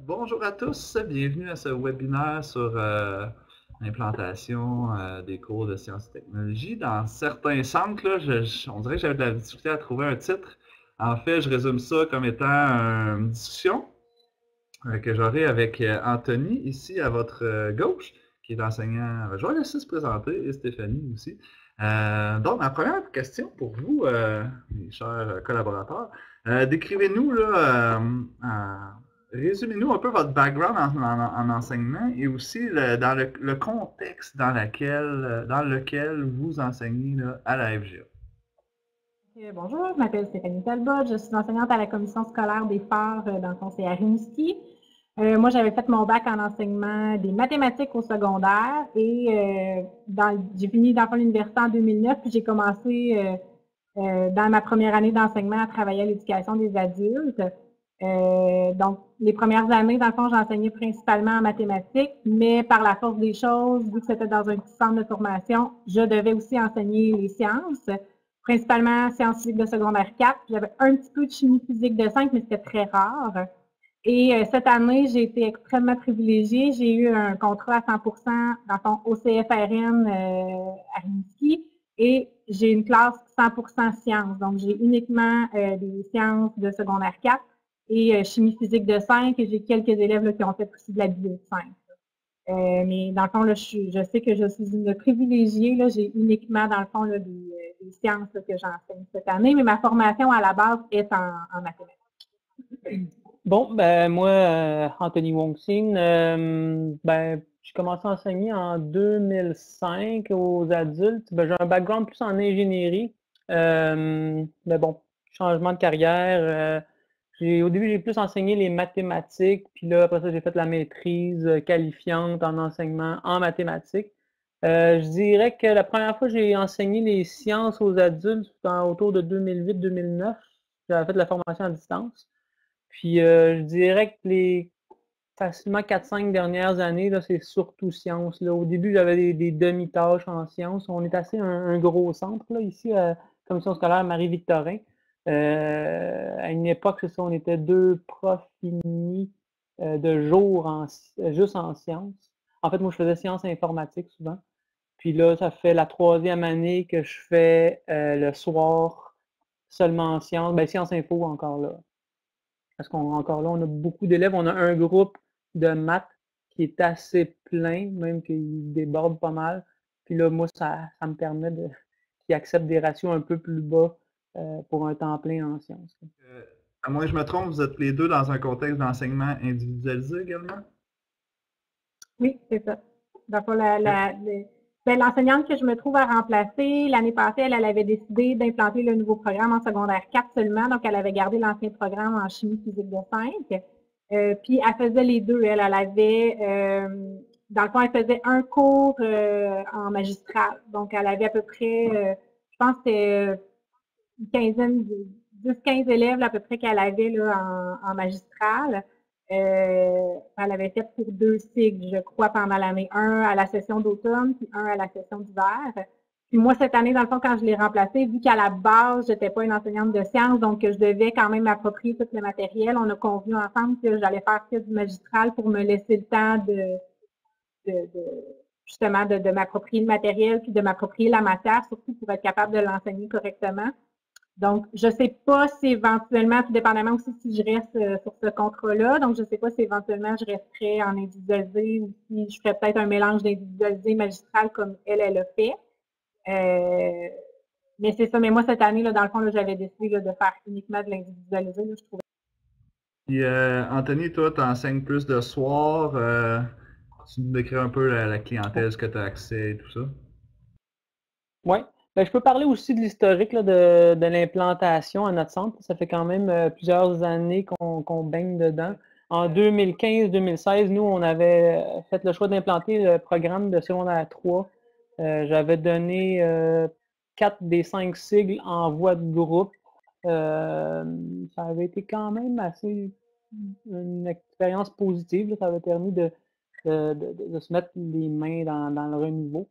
Bonjour à tous, bienvenue à ce webinaire sur l'implantation des cours de sciences et technologies. Dans certains centres, là, on dirait que j'avais de la difficulté à trouver un titre. En fait, je résume ça comme étant une discussion que j'aurai avec Anthony, ici à votre gauche, qui est enseignant. Je vais laisser se présenter, et Stéphanie aussi. Donc, ma première question pour vous, mes chers collaborateurs, décrivez-nous, là, résumez-nous un peu votre background en enseignement et aussi dans le contexte dans lequel vous enseignez là, à la FGA. Bonjour, je m'appelle Stéphanie Talbot, je suis enseignante à la commission scolaire des Phares dans le conseil à Rimouski. Moi, j'avais fait mon bac en enseignement des mathématiques au secondaire et j'ai fini dans l'université en 2009, puis j'ai commencé dans ma première année d'enseignement à travailler à l'éducation des adultes. Donc, les premières années, dans le fond, j'enseignais principalement en mathématiques, mais par la force des choses, vu que c'était dans un petit centre de formation, je devais aussi enseigner les sciences, principalement sciences physiques de secondaire 4. J'avais un petit peu de chimie physique de 5, mais c'était très rare. Et cette année, j'ai été extrêmement privilégiée. J'ai eu un contrat à 100% dans le fond au CFRN à Rimouski et j'ai une classe 100% sciences. Donc, j'ai uniquement des sciences de secondaire 4 et chimie physique de 5 et j'ai quelques élèves là, qui ont fait aussi de la bio de 5. Mais dans le fond, là, je sais que je suis une privilégiée. J'ai uniquement, dans le fond, là, des sciences là, que j'enseigne cette année, mais ma formation à la base est en mathématiques. Bon, ben moi, Anthony Wong-Sin, j'ai commencé à enseigner en 2005 aux adultes. Ben, j'ai un background plus en ingénierie. Mais bon, changement de carrière. Au début, j'ai plus enseigné les mathématiques, puis là, après ça, j'ai fait la maîtrise qualifiante en enseignement en mathématiques. Je dirais que la première fois que j'ai enseigné les sciences aux adultes, c'était autour de 2008-2009. J'avais fait la formation à distance. Puis je dirais que les facilement 4-5 dernières années, là, c'est surtout sciences. Là. Au début, j'avais des demi-tâches en sciences. On est assez un gros centre là, ici, à Commission scolaire Marie-Victorin. À une époque, c'est ça, on était 2 profs finis de jour juste en sciences. En fait, moi, je faisais sciences informatiques souvent. Puis là, ça fait la 3e année que je fais le soir seulement en sciences. Ben, sciences info encore là. Parce qu'encore là, on a beaucoup d'élèves. On a un groupe de maths qui est assez plein, même qu'il déborde pas mal. Puis là, moi, ça me permet qu'ils acceptent des ratios un peu plus bas pour un temps plein en sciences. À moins que je me trompe, vous êtes les deux dans un contexte d'enseignement individualisé également? Oui, c'est ça. L'enseignante que je me trouve à remplacer, l'année passée, elle avait décidé d'implanter le nouveau programme en secondaire 4 seulement, donc elle avait gardé l'ancien programme en chimie physique de 5. Puis elle faisait les deux. Elle avait, dans le fond, elle faisait un cours en magistral. Donc, elle avait à peu près, je pense que c'était une quinzaine, 10-15 élèves là, à peu près qu'elle avait là, en magistral. Elle avait fait pour 2 cycles, je crois, pendant l'année. Un à la session d'automne, puis un à la session d'hiver. Puis moi, cette année, dans le fond, quand je l'ai remplacée, vu qu'à la base, je n'étais pas une enseignante de sciences, donc je devais quand même m'approprier tout le matériel, on a convenu ensemble que j'allais faire que du magistral pour me laisser le temps justement de m'approprier le matériel, puis de m'approprier la matière, surtout pour être capable de l'enseigner correctement. Donc, je ne sais pas si éventuellement, tout dépendamment aussi si je reste sur ce contrat-là, donc je ne sais pas si éventuellement je resterai en individualisé ou si je ferais peut-être un mélange d'individualisé magistral comme elle a fait. Mais c'est ça, mais moi cette année, là, dans le fond, j'avais décidé là, de faire uniquement de l'individualisé, je trouvais. Puis Anthony, toi, tu enseignes plus de soir. Tu nous décris un peu la clientèle, ce que tu as accès et tout ça? Oui. Ben, je peux parler aussi de l'historique de l'implantation à notre centre. Ça fait quand même plusieurs années qu'on baigne dedans. En 2015-2016, nous, on avait fait le choix d'implanter le programme de secondaire 3. J'avais donné 4 des 5 sigles en voie de groupe. Ça avait été quand même assez une expérience positive. Là. Ça avait permis de se mettre les mains dans le renouveau.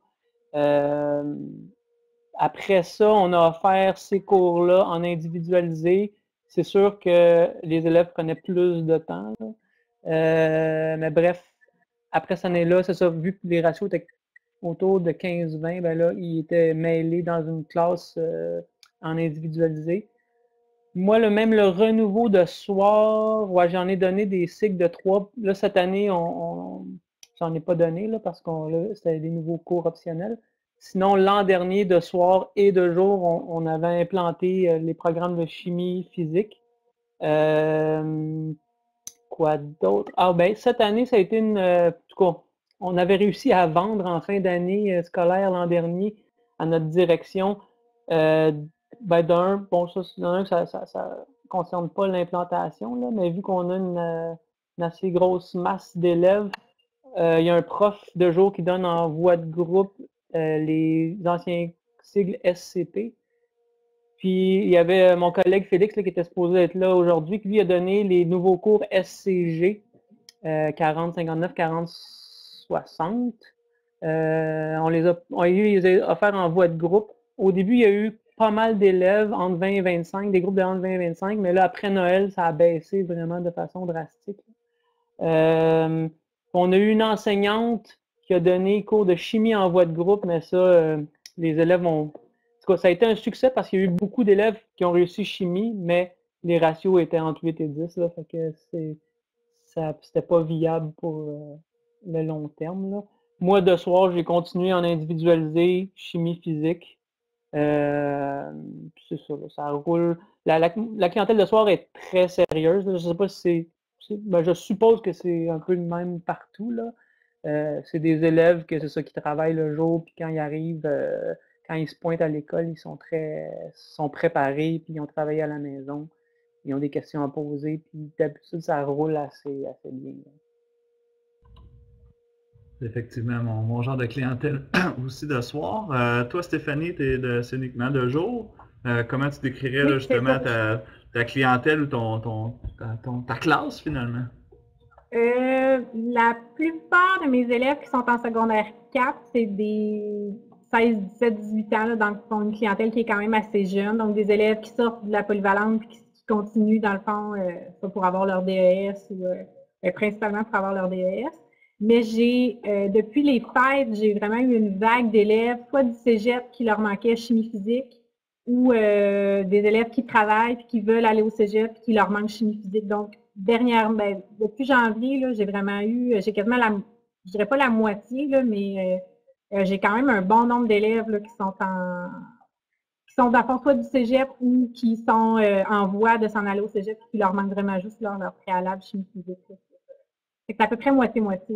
Après ça, on a offert ces cours-là en individualisé. C'est sûr que les élèves prenaient plus de temps. Mais bref, après cette année-là, c'est ça, vu que les ratios étaient autour de 15-20, ben là, ils étaient mêlés dans une classe en individualisé. Moi, même le renouveau de soir, ouais, j'en ai donné des cycles de 3. Là, cette année, j'en ai pas donné là, parce que c'était des nouveaux cours optionnels. Sinon, l'an dernier, de soir et de jour, on avait implanté les programmes de chimie physique. Quoi d'autre? Ah ben, cette année, ça a été en tout cas, on avait réussi à vendre en fin d'année scolaire l'an dernier à notre direction. Ben bon, ça ne concerne pas l'implantation, là, mais vu qu'on a une assez grosse masse d'élèves, il y a un prof de jour qui donne en voie de groupe les anciens sigles SCP. Puis il y avait mon collègue Félix là, qui était supposé être là aujourd'hui, qui lui a donné les nouveaux cours SCG 40, 59, 40, 60. On les a offerts en voie de groupe. Au début, il y a eu pas mal d'élèves entre 20 et 25, des groupes de entre 20 et 25, mais là, après Noël, ça a baissé vraiment de façon drastique. On a eu une enseignante qui a donné cours de chimie en voie de groupe, mais ça, les élèves ont... En tout cas, ça a été un succès parce qu'il y a eu beaucoup d'élèves qui ont réussi chimie, mais les ratios étaient entre 8 et 10, là, fait que c'était pas viable pour le long terme, là. Moi, de soir, j'ai continué en individualisé, chimie physique. C'est ça, là, ça roule. La clientèle de soir est très sérieuse. Là. Je sais pas si ben, je suppose que c'est un peu le même partout, là. C'est des élèves que c'est ça qui travaillent le jour, puis quand ils arrivent, quand ils se pointent à l'école, ils sont préparés, puis ils ont travaillé à la maison. Ils ont des questions à poser, puis d'habitude, ça roule assez bien. Là. Effectivement, mon genre de clientèle aussi de soir. Toi, Stéphanie, c'est uniquement de jour. Comment tu décrirais là, justement ta clientèle ou ta classe finalement? La plupart de mes élèves qui sont en secondaire 4, c'est des 16, 17, 18 ans, là, donc ils ont une clientèle qui est quand même assez jeune. Donc des élèves qui sortent de la polyvalente et qui continuent, dans le fond, soit pour avoir leur DES ou principalement pour avoir leur DES. Mais depuis les fêtes, j'ai vraiment eu une vague d'élèves, soit du cégep qui leur manquait chimie physique, ou des élèves qui travaillent et qui veulent aller au cégep et qui leur manque chimie physique. Donc, depuis janvier, j'ai vraiment j'ai quasiment je dirais pas la moitié, là, mais j'ai quand même un bon nombre d'élèves qui sont dans soit du cégep ou qui sont en voie de s'en aller au cégep et qui leur manque vraiment juste leur préalable chimie physique. C'est à peu près moitié-moitié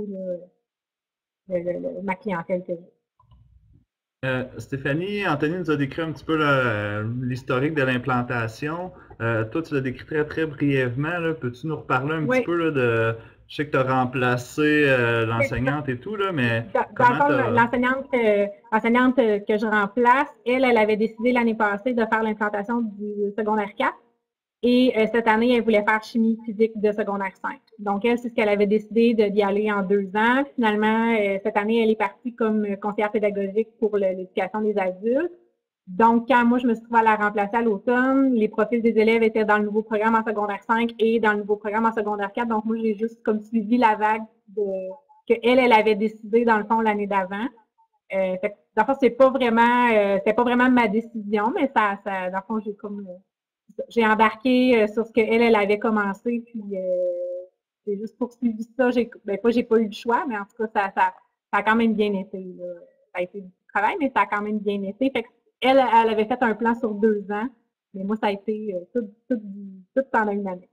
ma clientèle que j'ai. Stéphanie, Anthony nous a décrit un petit peu l'historique de l'implantation. Toi, tu l'as décrit très, très brièvement. Peux-tu nous reparler un petit peu là, de... Je sais que tu as remplacé l'enseignante et tout, là, mais comment l'enseignante que je remplace, elle avait décidé l'année passée de faire l'implantation du secondaire 4. Et cette année, elle voulait faire chimie physique de secondaire 5. Donc, elle, c'est ce qu'elle avait décidé d'y aller en 2 ans. Finalement, cette année, elle est partie comme conseillère pédagogique pour l'éducation des adultes. Donc, quand moi, je me suis trouvée à la remplacer à l'automne, les profils des élèves étaient dans le nouveau programme en secondaire 5 et dans le nouveau programme en secondaire 4. Donc, moi, j'ai juste comme suivi la vague que elle avait décidé, dans le fond, l'année d'avant. Dans le fond, c'était pas vraiment ma décision, mais dans le fond, j'ai embarqué sur ce qu'elle avait commencé, puis j'ai juste poursuivi ça. J'ai pas eu le choix, mais en tout cas, ça a quand même bien été. Là. Ça a été du travail, mais ça a quand même bien été. Fait que elle avait fait un plan sur 2 ans, mais moi, ça a été tout pendant une année.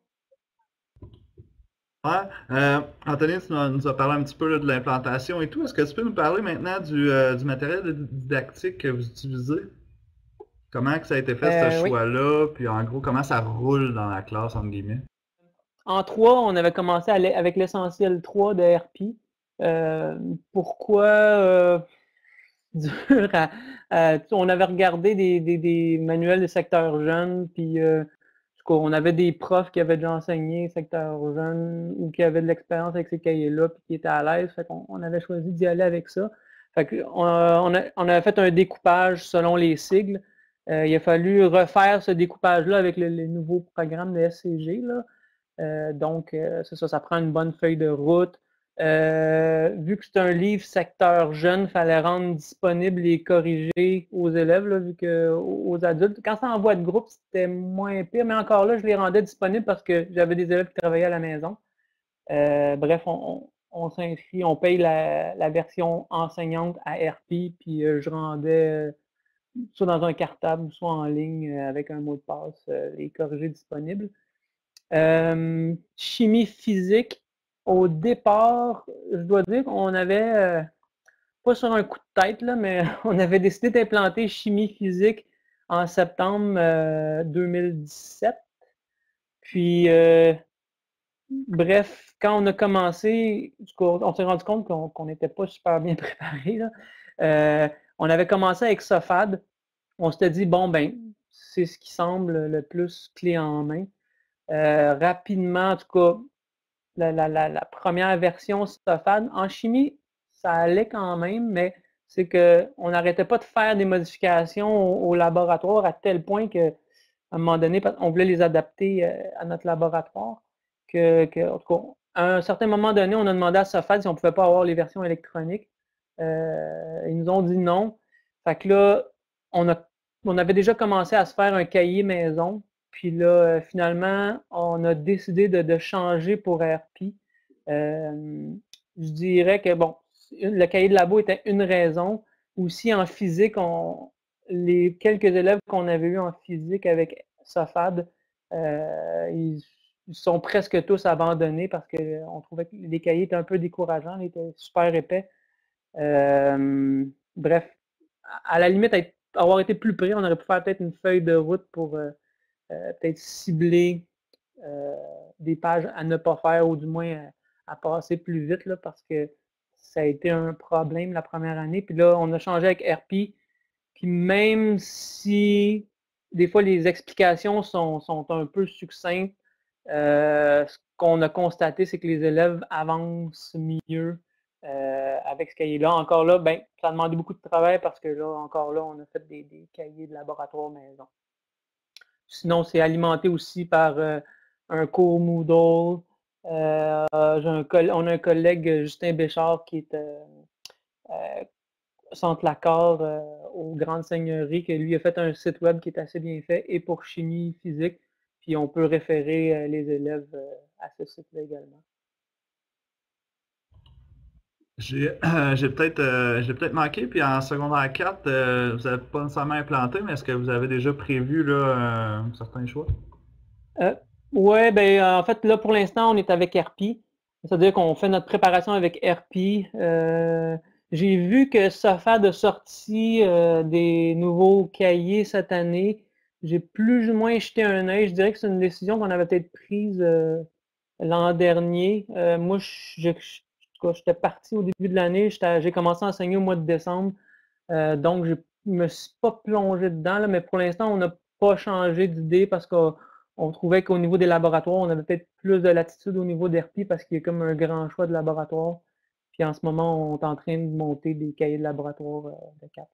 Ouais. Anthony, tu nous as parlé un petit peu là, de l'implantation et tout. Est-ce que tu peux nous parler maintenant du matériel didactique que vous utilisez? Comment que ça a été fait, ce choix-là? Puis en gros, comment ça roule dans la classe, entre guillemets? En 3, on avait commencé avec l'essentiel 3 de RP. Pourquoi dur on avait regardé des manuels des secteurs jeunes, puis on avait des profs qui avaient déjà enseigné secteur jeune ou qui avaient de l'expérience avec ces cahiers-là, puis qui étaient à l'aise. Fait qu'on avait choisi d'y aller avec ça. Fait qu'on on avait fait un découpage selon les sigles. Il a fallu refaire ce découpage-là avec les nouveaux programmes de SCG, là. Donc, c'est ça, ça prend une bonne feuille de route. Vu que c'est un livre secteur jeune, il fallait rendre disponible et corrigé aux élèves, là, vu que aux adultes. Quand c'est en voie de groupe, c'était moins pire, mais encore là, je les rendais disponibles parce que j'avais des élèves qui travaillaient à la maison. Bref, on s'inscrit, on paye la version enseignante à RP, puis je rendais soit dans un cartable, soit en ligne avec un mot de passe, les corrigés disponibles. Chimie physique, au départ, je dois dire qu'on avait, pas sur un coup de tête, là, mais on avait décidé d'implanter chimie physique en septembre 2017. Puis, bref, quand on a commencé, on s'est rendu compte qu'on n'était pas super bien préparé. On avait commencé avec SOFAD. On s'était dit, bon, ben, c'est ce qui semble le plus clé en main. Rapidement, en tout cas, la première version SOFAD, en chimie, ça allait quand même, mais c'est qu'on n'arrêtait pas de faire des modifications au laboratoire à tel point qu'à un moment donné, on voulait les adapter à notre laboratoire. En tout cas, à un certain moment donné, on a demandé à SOFAD si on ne pouvait pas avoir les versions électroniques. Ils nous ont dit non. Fait que là, on avait déjà commencé à se faire un cahier maison. Puis là, finalement, on a décidé de changer pour RP. Je dirais que, bon, le cahier de labo était une raison. Aussi, en physique, les quelques élèves qu'on avait eus en physique avec SOFAD, ils sont presque tous abandonnés parce qu'on trouvait que les cahiers étaient un peu décourageants, ils étaient super épais. Bref, à la limite, avoir été plus près, on aurait pu faire peut-être une feuille de route pour peut-être cibler des pages à ne pas faire ou du moins à passer plus vite là, parce que ça a été un problème la première année. Puis là, on a changé avec RP. Puis même si des fois les explications sont un peu succinctes, ce qu'on a constaté, c'est que les élèves avancent mieux avec ce cahier-là. Encore là, ben, ça a demandé beaucoup de travail parce que là, encore là, on a fait des cahiers de laboratoire maison. Sinon, c'est alimenté aussi par un cours Moodle. On a un collègue, Justin Béchard, qui est Centre Lacard aux Grandes Seigneuries, que lui a fait un site web qui est assez bien fait, et pour chimie physique. Puis on peut référer les élèves à ce site-là également. J'ai peut-être manqué, puis en secondaire 4, vous n'avez pas nécessairement implanté, mais est-ce que vous avez déjà prévu là, certains choix? Oui, ben en fait, là, pour l'instant, on est avec RP. C'est-à-dire qu'on fait notre préparation avec RP. J'ai vu que SOFAD a sorti des nouveaux cahiers cette année. J'ai plus ou moins jeté un œil. Je dirais que c'est une décision qu'on avait peut-être prise l'an dernier. Moi, j'étais parti au début de l'année. J'ai commencé à enseigner au mois de décembre. Donc, je ne me suis pas plongé dedans, là, mais pour l'instant, on n'a pas changé d'idée parce qu'on trouvait qu'au niveau des laboratoires, on avait peut-être plus de latitude au niveau d'RP parce qu'il y a comme un grand choix de laboratoires. Puis en ce moment, on est en train de monter des cahiers de laboratoire de 4.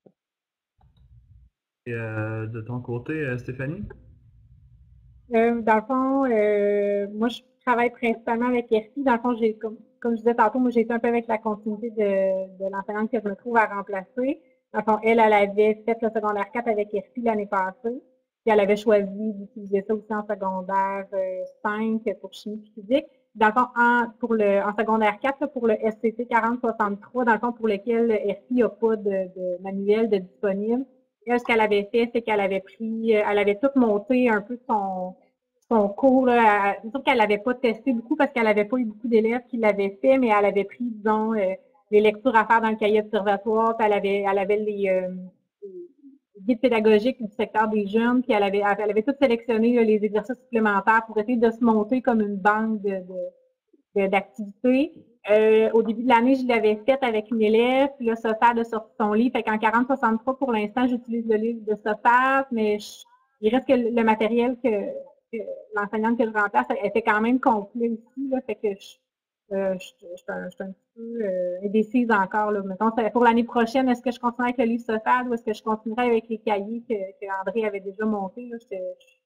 Et de ton côté, Stéphanie? Dans le fond, moi, je travaille principalement avec RP. Dans le fond, comme je disais tantôt, moi, j'ai été un peu avec la continuité de l'enseignante que je me trouve à remplacer. Dans le fond, elle avait fait le secondaire 4 avec RP l'année passée. Puis elle avait choisi d'utiliser ça aussi en secondaire 5 pour chimie physique. Dans le fond, en secondaire 4, là, pour le SCT 4063, dans le fond, pour lequel RP n'a pas de manuel de disponible, elle, ce qu'elle avait fait, c'est qu'elle avait elle avait tout monté un peu son cours. C'est sûr qu'elle n'avait pas testé beaucoup parce qu'elle n'avait pas eu beaucoup d'élèves qui l'avaient fait, mais elle avait pris, disons, les lectures à faire dans le cahier observatoire, puis elle avait les guides pédagogiques du secteur des jeunes, puis elle avait tout sélectionné là, les exercices supplémentaires pour essayer de se monter comme une banque d'activités. Au début de l'année, je l'avais faite avec une élève, puis là, SOFAD a sorti son livre. Fait qu'en 40-63, pour l'instant, j'utilise le livre de SOFAD, mais il reste que le matériel que l'enseignante que je remplace était quand même complet aussi. Là, fait que je suis un petit peu indécise encore. Là. Mettons, pour l'année prochaine, est-ce que je continue avec le livre SOFAD ou est-ce que je continuerai avec les cahiers que André avait déjà montés? Là,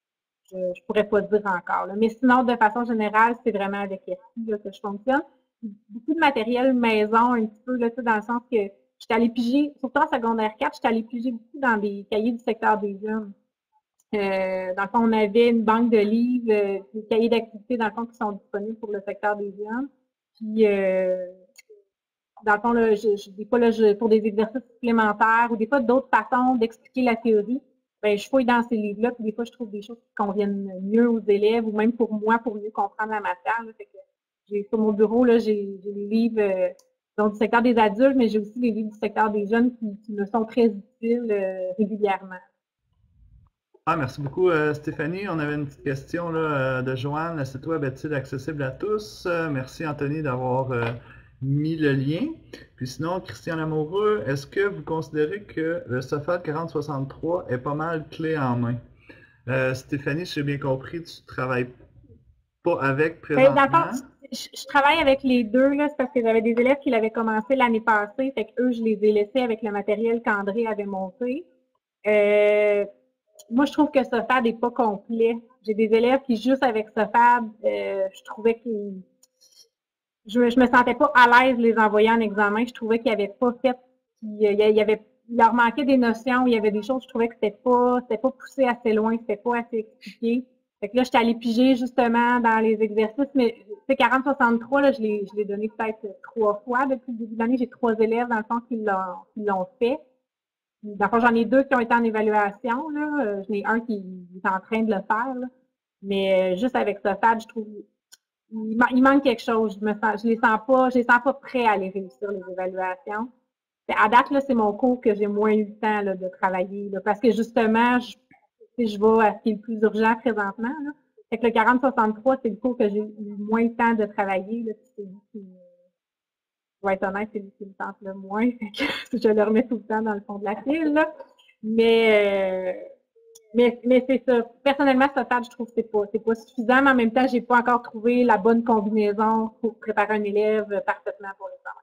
je pourrais pas dire encore. Là. Mais sinon, de façon générale, c'est vraiment avec RP que je fonctionne. Beaucoup de matériel maison, un petit peu, là, dans le sens que j'étais allée piger, surtout en secondaire 4, j'étais allée piger beaucoup dans des cahiers du secteur des jeunes. Dans le fond, on avait une banque de livres, des cahiers d'activités, dans le fond, qui sont disponibles pour le secteur des jeunes. Puis, dans le fond, là, des fois, là, pour des exercices supplémentaires ou des fois d'autres façons d'expliquer la théorie, ben, je fouille dans ces livres-là, puis des fois, je trouve des choses qui conviennent mieux aux élèves ou même pour moi, pour mieux comprendre la matière. Là. Fait que sur mon bureau, là, j'ai des livres donc, du secteur des adultes, mais j'ai aussi les livres du secteur des jeunes qui me sont très utiles régulièrement. Ah, merci beaucoup, Stéphanie. On avait une petite question là, de Joanne. Le site web est-il accessible à tous? Merci, Anthony, d'avoir mis le lien. Puis sinon, Christian Lamoureux, est-ce que vous considérez que le SOFAD 4063 est pas mal clé en main? Stéphanie, si j'ai bien compris, tu ne travailles pas avec présentement? D'accord. Je travaille avec les deux, là, c'est parce que j'avais des élèves qui l'avaient commencé l'année passée, fait qu'eux, je les ai laissés avec le matériel qu'André avait monté. Moi, je trouve que SOFAD n'est pas complet. J'ai des élèves qui, juste avec SOFAD, je trouvais qu'ils... Je me sentais pas à l'aise les envoyer en examen. Je trouvais qu'ils n'avaient pas fait... il leur manquait des notions, il y avait des choses, je trouvais que c'était pas poussé assez loin, c'était pas assez expliqué. Fait que là, j'étais allée piger justement dans les exercices, mais c'est 40-63, là, je l'ai donné peut-être 3 fois depuis le début de l'année. J'ai 3 élèves, dans le fond, qui l'ont fait. Dans le fond, j'en ai 2 qui ont été en évaluation. Là. J'en ai un qui est en train de le faire. Là. Mais juste avec SOFAD, je trouve il manque quelque chose. Je les sens pas prêts à aller réussir les évaluations. À date, là, c'est mon cours que j'ai moins eu le temps là, de travailler. Là, parce que justement, je vais à ce qui est le plus urgent présentement. Là. Fait que le 40-63, c'est le cours que j'ai eu moins le temps de travailler. Là, c'est lui qui, pour être honnête, c'est lui qui me tente le moins. Fait que je le remets tout le temps dans le fond de la file. Là. Mais c'est ça. Personnellement, SOFAD, je trouve que c'est pas suffisant, mais en même temps, j'ai pas encore trouvé la bonne combinaison pour préparer un élève parfaitement pour l'examen.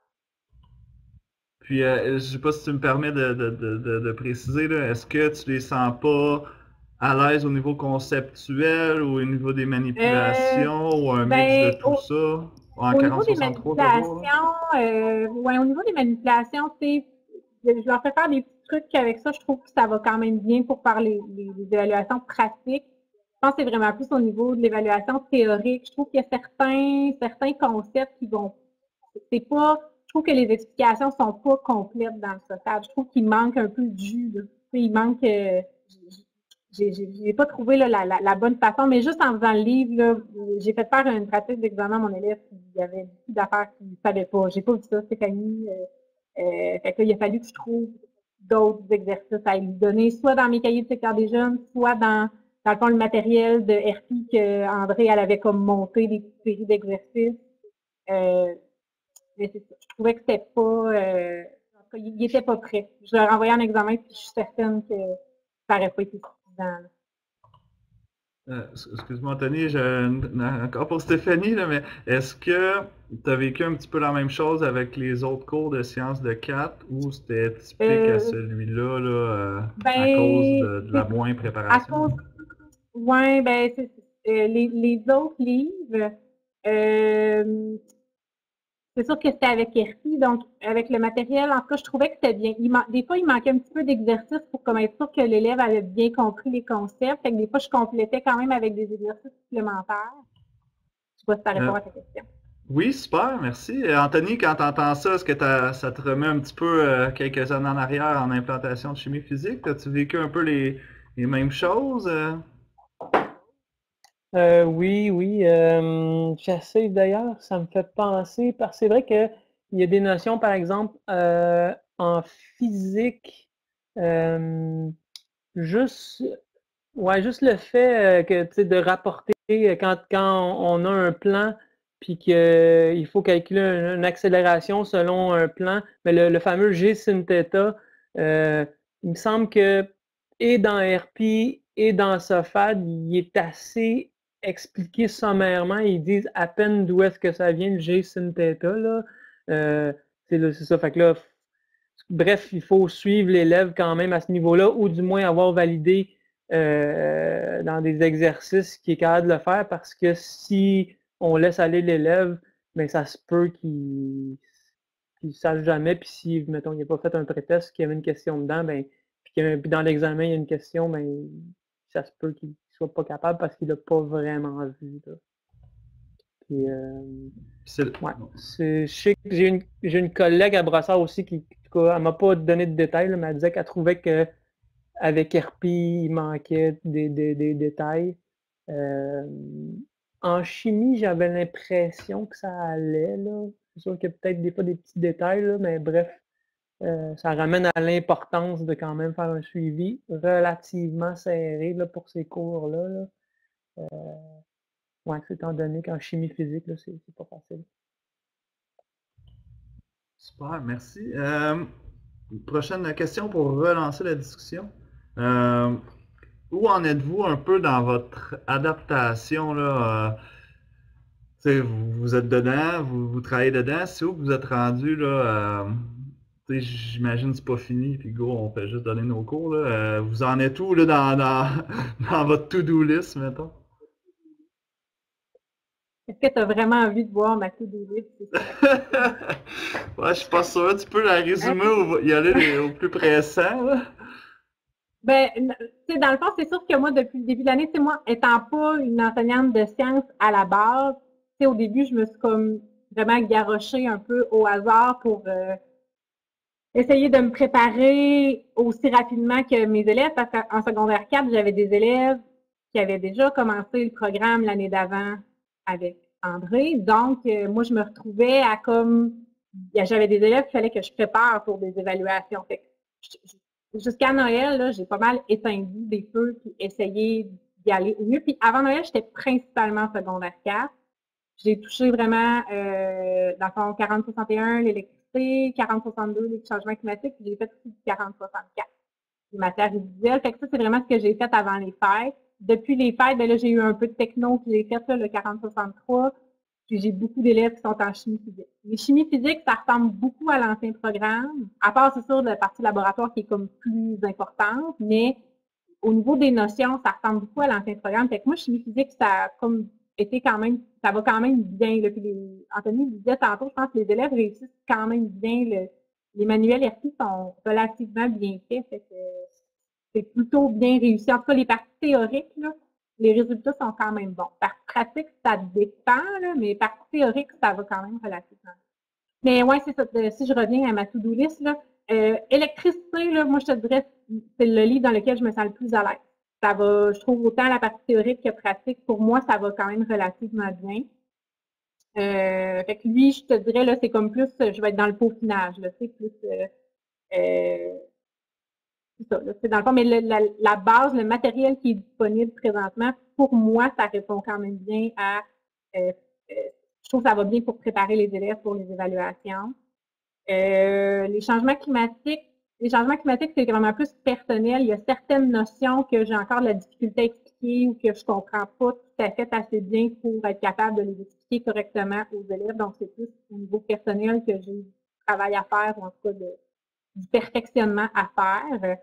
Puis, je sais pas si tu me permets de préciser, est-ce que tu les sens pas à l'aise au niveau conceptuel ou au niveau des manipulations ou un mix de tout ça? En au niveau des 40-63 manipulations, ouais, au niveau des manipulations, je leur fais faire des petits trucs avec ça. Je trouve que ça va quand même bien pour faire les évaluations pratiques. Je pense que c'est vraiment plus au niveau de l'évaluation théorique. Je trouve qu'il y a certains concepts qui vont. Je trouve que les explications sont pas complètes dans le SOFAD. Je trouve qu'il manque un peu de jus. Là. Il manque. J'ai pas trouvé là, la bonne façon, mais juste en faisant le livre, j'ai fait faire une pratique d'examen à mon élève qui y avait beaucoup d'affaires qu'il ne savait pas. J'ai pas vu ça, Stéphanie. Fait que là, il a fallu que je trouve d'autres exercices à lui donner, soit dans mes cahiers de secteur des jeunes, soit dans le fond, le matériel de RP qu'André, elle avait comme monté des petites séries d'exercices. Mais c'est ça. Je trouvais que c'était pas. En tout cas, il était pas prêt. Je l'ai renvoyé en examen, puis je suis certaine que ça n'aurait pas été suffisant. Excuse-moi, Anthony, encore pour Stéphanie, là, mais est-ce que tu as vécu un petit peu la même chose avec les autres cours de sciences de 4 ou c'était typique à celui-là là, à cause de la moins préparation? Oui, ben, les autres livres, c'est sûr que c'était avec RP, donc avec le matériel, en tout cas, je trouvais que c'était bien. Des fois, il manquait un petit peu d'exercice pour comme être sûr que l'élève avait bien compris les concepts. Fait que des fois, je complétais quand même avec des exercices supplémentaires. Je sais pas si ça répond à ta question. Oui, super, merci. Anthony, quand tu entends ça, est-ce que ça te remet un petit peu quelques années en arrière en implantation de chimie physique? As-tu vécu un peu les mêmes choses? Oui. J'essaie d'ailleurs, ça me fait penser, parce que c'est vrai qu'il y a des notions, par exemple, en physique, juste le fait que de rapporter quand on a un plan puis qu'il faut calculer une accélération selon un plan, mais le fameux G sin θ, il me semble que et dans RP et dans SOFAD, il est assez expliqué sommairement. Ils disent à peine d'où est-ce que ça vient le G sin θ, là. C'est ça. Fait que là, bref, il faut suivre l'élève quand même à ce niveau-là, ou du moins avoir validé dans des exercices qu'il est capable de le faire parce que si on laisse aller l'élève, mais ça se peut qu'il ne sache jamais. Puis si, mettons, il n'a pas fait un pré-test, qu'il y avait une question dedans, ben, puis dans l'examen, il y a une question, ben, ça se peut qu'il ne soit pas capable parce qu'il l'a pas vraiment vu. Là. Puis, ouais. Je sais que j'ai une collègue à Brossard aussi qui, en tout cas, elle m'a pas donné de détails, là, mais elle disait qu'elle trouvait que avec RP, il manquait des détails. En chimie, j'avais l'impression que ça allait, là. C'est sûr qu'il y a peut-être des fois des petits détails, là, mais bref, ça ramène à l'importance de quand même faire un suivi relativement serré là, pour ces cours-là. Là. Ouais, étant donné qu'en chimie physique, là, c'est pas facile. Super, merci. Prochaine question pour relancer la discussion. Où en êtes-vous un peu dans votre adaptation là? Vous êtes dedans, vous travaillez dedans. C'est où que vous êtes rendu là? J'imagine que c'est pas fini, puis go, on fait juste donner nos cours. Là. Vous en êtes où là, dans votre to-do list, mettons? Est-ce que tu as vraiment envie de voir ma to-do list? Ouais, je suis pas sûr. Tu peux la résumer ou y aller au plus pressant, là? Ben, tu sais, dans le fond, c'est sûr que moi, depuis le début de l'année, tu sais, moi, étant pas une enseignante de sciences à la base, tu sais, au début, je me suis comme vraiment garochée un peu au hasard pour essayer de me préparer aussi rapidement que mes élèves, parce qu'en secondaire 4, j'avais des élèves qui avaient déjà commencé le programme l'année d'avant avec André. Donc, moi, je me retrouvais à comme... J'avais des élèves qu'il fallait que je prépare pour des évaluations. Fait que jusqu'à Noël, là, j'ai pas mal éteint des feux puis essayé d'y aller au mieux. Puis avant Noël, j'étais principalement en secondaire 4. J'ai touché vraiment, dans le fond, 40-61, l'électricité, 40-62, les changements climatiques, puis j'ai fait aussi du 40-64, les matières résiduelles. Fait que ça, c'est vraiment ce que j'ai fait avant les fêtes. Depuis les fêtes, ben là, j'ai eu un peu de techno que j'ai fait, là, le 40-63. Puis j'ai beaucoup d'élèves qui sont en chimie physique. Les chimies physiques, ça ressemble beaucoup à l'ancien programme, à part, c'est sûr, la partie laboratoire qui est comme plus importante, mais au niveau des notions, ça ressemble beaucoup à l'ancien programme. Fait que moi, chimie physique, ça a comme été quand même, ça va quand même bien. Là. Puis Anthony le disait tantôt, je pense que les élèves réussissent quand même bien. Les manuels RP sont relativement bien faits. Fait que c'est plutôt bien réussi. En tout cas, les parties théoriques, là, les résultats sont quand même bons. Par pratique, ça dépend, là, mais par théorique, ça va quand même relativement. Mais ouais, c'est ça. Si je reviens à ma to-do list, là, électricité, là, moi, je te dirais, c'est le livre dans lequel je me sens le plus à l'aise. Ça va, je trouve autant la partie théorique que pratique. Pour moi, ça va quand même relativement bien. Fait que lui, je te dirais, là, c'est comme plus, je vais être dans le peaufinage, là, c'est plus, c'est ça, là, c'est dans le fond, mais la base, le matériel qui est disponible présentement, pour moi, ça répond quand même bien à, je trouve que ça va bien pour préparer les élèves pour les évaluations. Les changements climatiques, c'est vraiment plus personnel. Il y a certaines notions que j'ai encore de la difficulté à expliquer ou que je comprends pas tout à fait assez bien pour être capable de les expliquer correctement aux élèves. Donc, c'est plus au niveau personnel que j'ai du travail à faire ou en tout cas du perfectionnement à faire.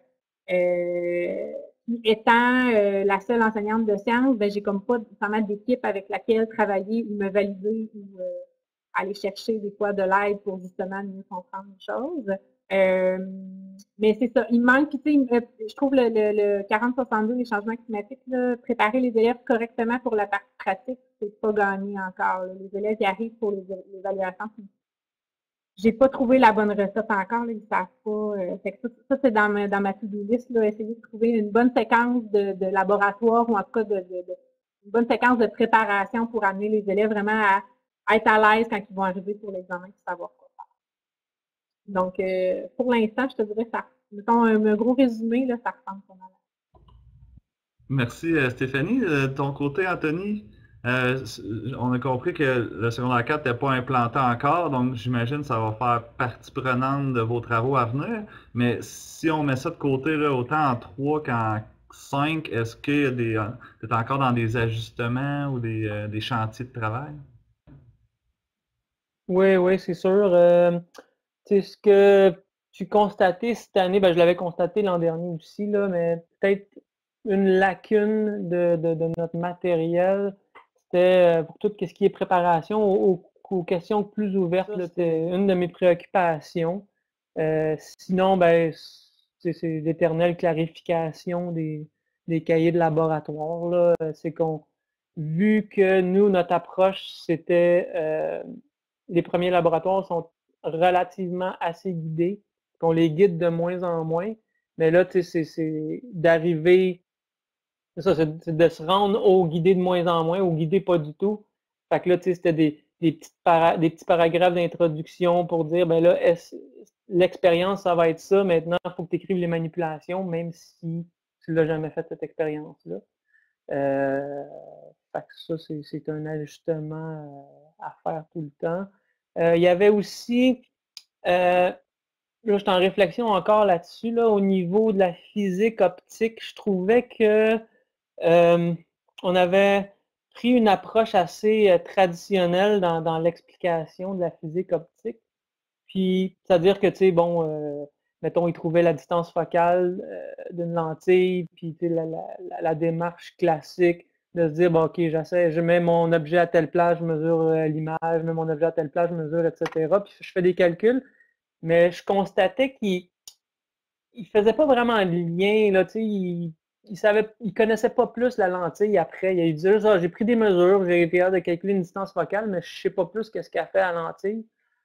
Étant la seule enseignante de sciences, ben, j'ai comme pas vraiment d'équipe avec laquelle travailler ou me valider ou aller chercher des fois de l'aide pour justement mieux comprendre les choses. Mais c'est ça, il manque, tu sais, je trouve le 40-62, les changements climatiques, là, préparer les élèves correctement pour la partie pratique, c'est pas gagné encore. Là. Les élèves y arrivent pour l'évaluation. J'ai pas trouvé la bonne recette encore, là, ils savent pas. Fait que ça c'est dans ma to-do list, là, essayer de trouver une bonne séquence de laboratoire ou en tout cas une bonne séquence de préparation pour amener les élèves vraiment à être à l'aise quand ils vont arriver pour l'examen et savoir quoi faire. Donc, pour l'instant, je te dirais ça. Mettons un gros résumé, là, ça ressemble pas mal. Merci Stéphanie. De ton côté, Anthony, on a compris que le secondaire 4 n'était pas implanté encore, donc j'imagine que ça va faire partie prenante de vos travaux à venir. Mais si on met ça de côté, là, autant en 3 qu'en 5, est-ce que tu es encore dans des ajustements ou des chantiers de travail? Oui, c'est sûr. C'est ce que tu constatais cette année, ben, je l'avais constaté l'an dernier aussi, là, mais peut-être une lacune de notre matériel. C'était pour tout ce qui est préparation aux questions plus ouvertes. C'était une de mes préoccupations. Sinon, ben, c'est l'éternelle clarification des cahiers de laboratoire, là. C'est qu'on, vu que nous, notre approche, c'était les premiers laboratoires sont relativement assez guidés, qu'on les guide de moins en moins. Mais là, c'est d'arriver, c'est ça, c'est de se rendre au guidé de moins en moins, au guidé pas du tout. Fait que là, c'était des petits paragraphes d'introduction pour dire, ben là, l'expérience, ça va être ça. Maintenant, il faut que tu écrives les manipulations, même si tu l'as jamais fait cette expérience-là. Fait que ça, c'est un ajustement à faire tout le temps. Il y avait aussi, là, je suis en réflexion encore là-dessus, là, au niveau de la physique optique, je trouvais que on avait pris une approche assez traditionnelle dans l'explication de la physique optique. Puis, c'est-à-dire que, tu sais, bon, mettons, ils trouvaient la distance focale d'une lentille, puis la démarche classique de se dire, bon, OK, je mets mon objet à telle place, je mesure l'image, je mets mon objet à telle place, je mesure, etc. Puis je fais des calculs, mais je constatais qu'il ne faisait pas vraiment le lien, là, tu sais, il connaissait pas plus la lentille après. Il a dit, ah, j'ai pris des mesures, j'ai été capable de calculer une distance focale, mais je ne sais pas plus qu'est-ce qu'elle fait à la lentille.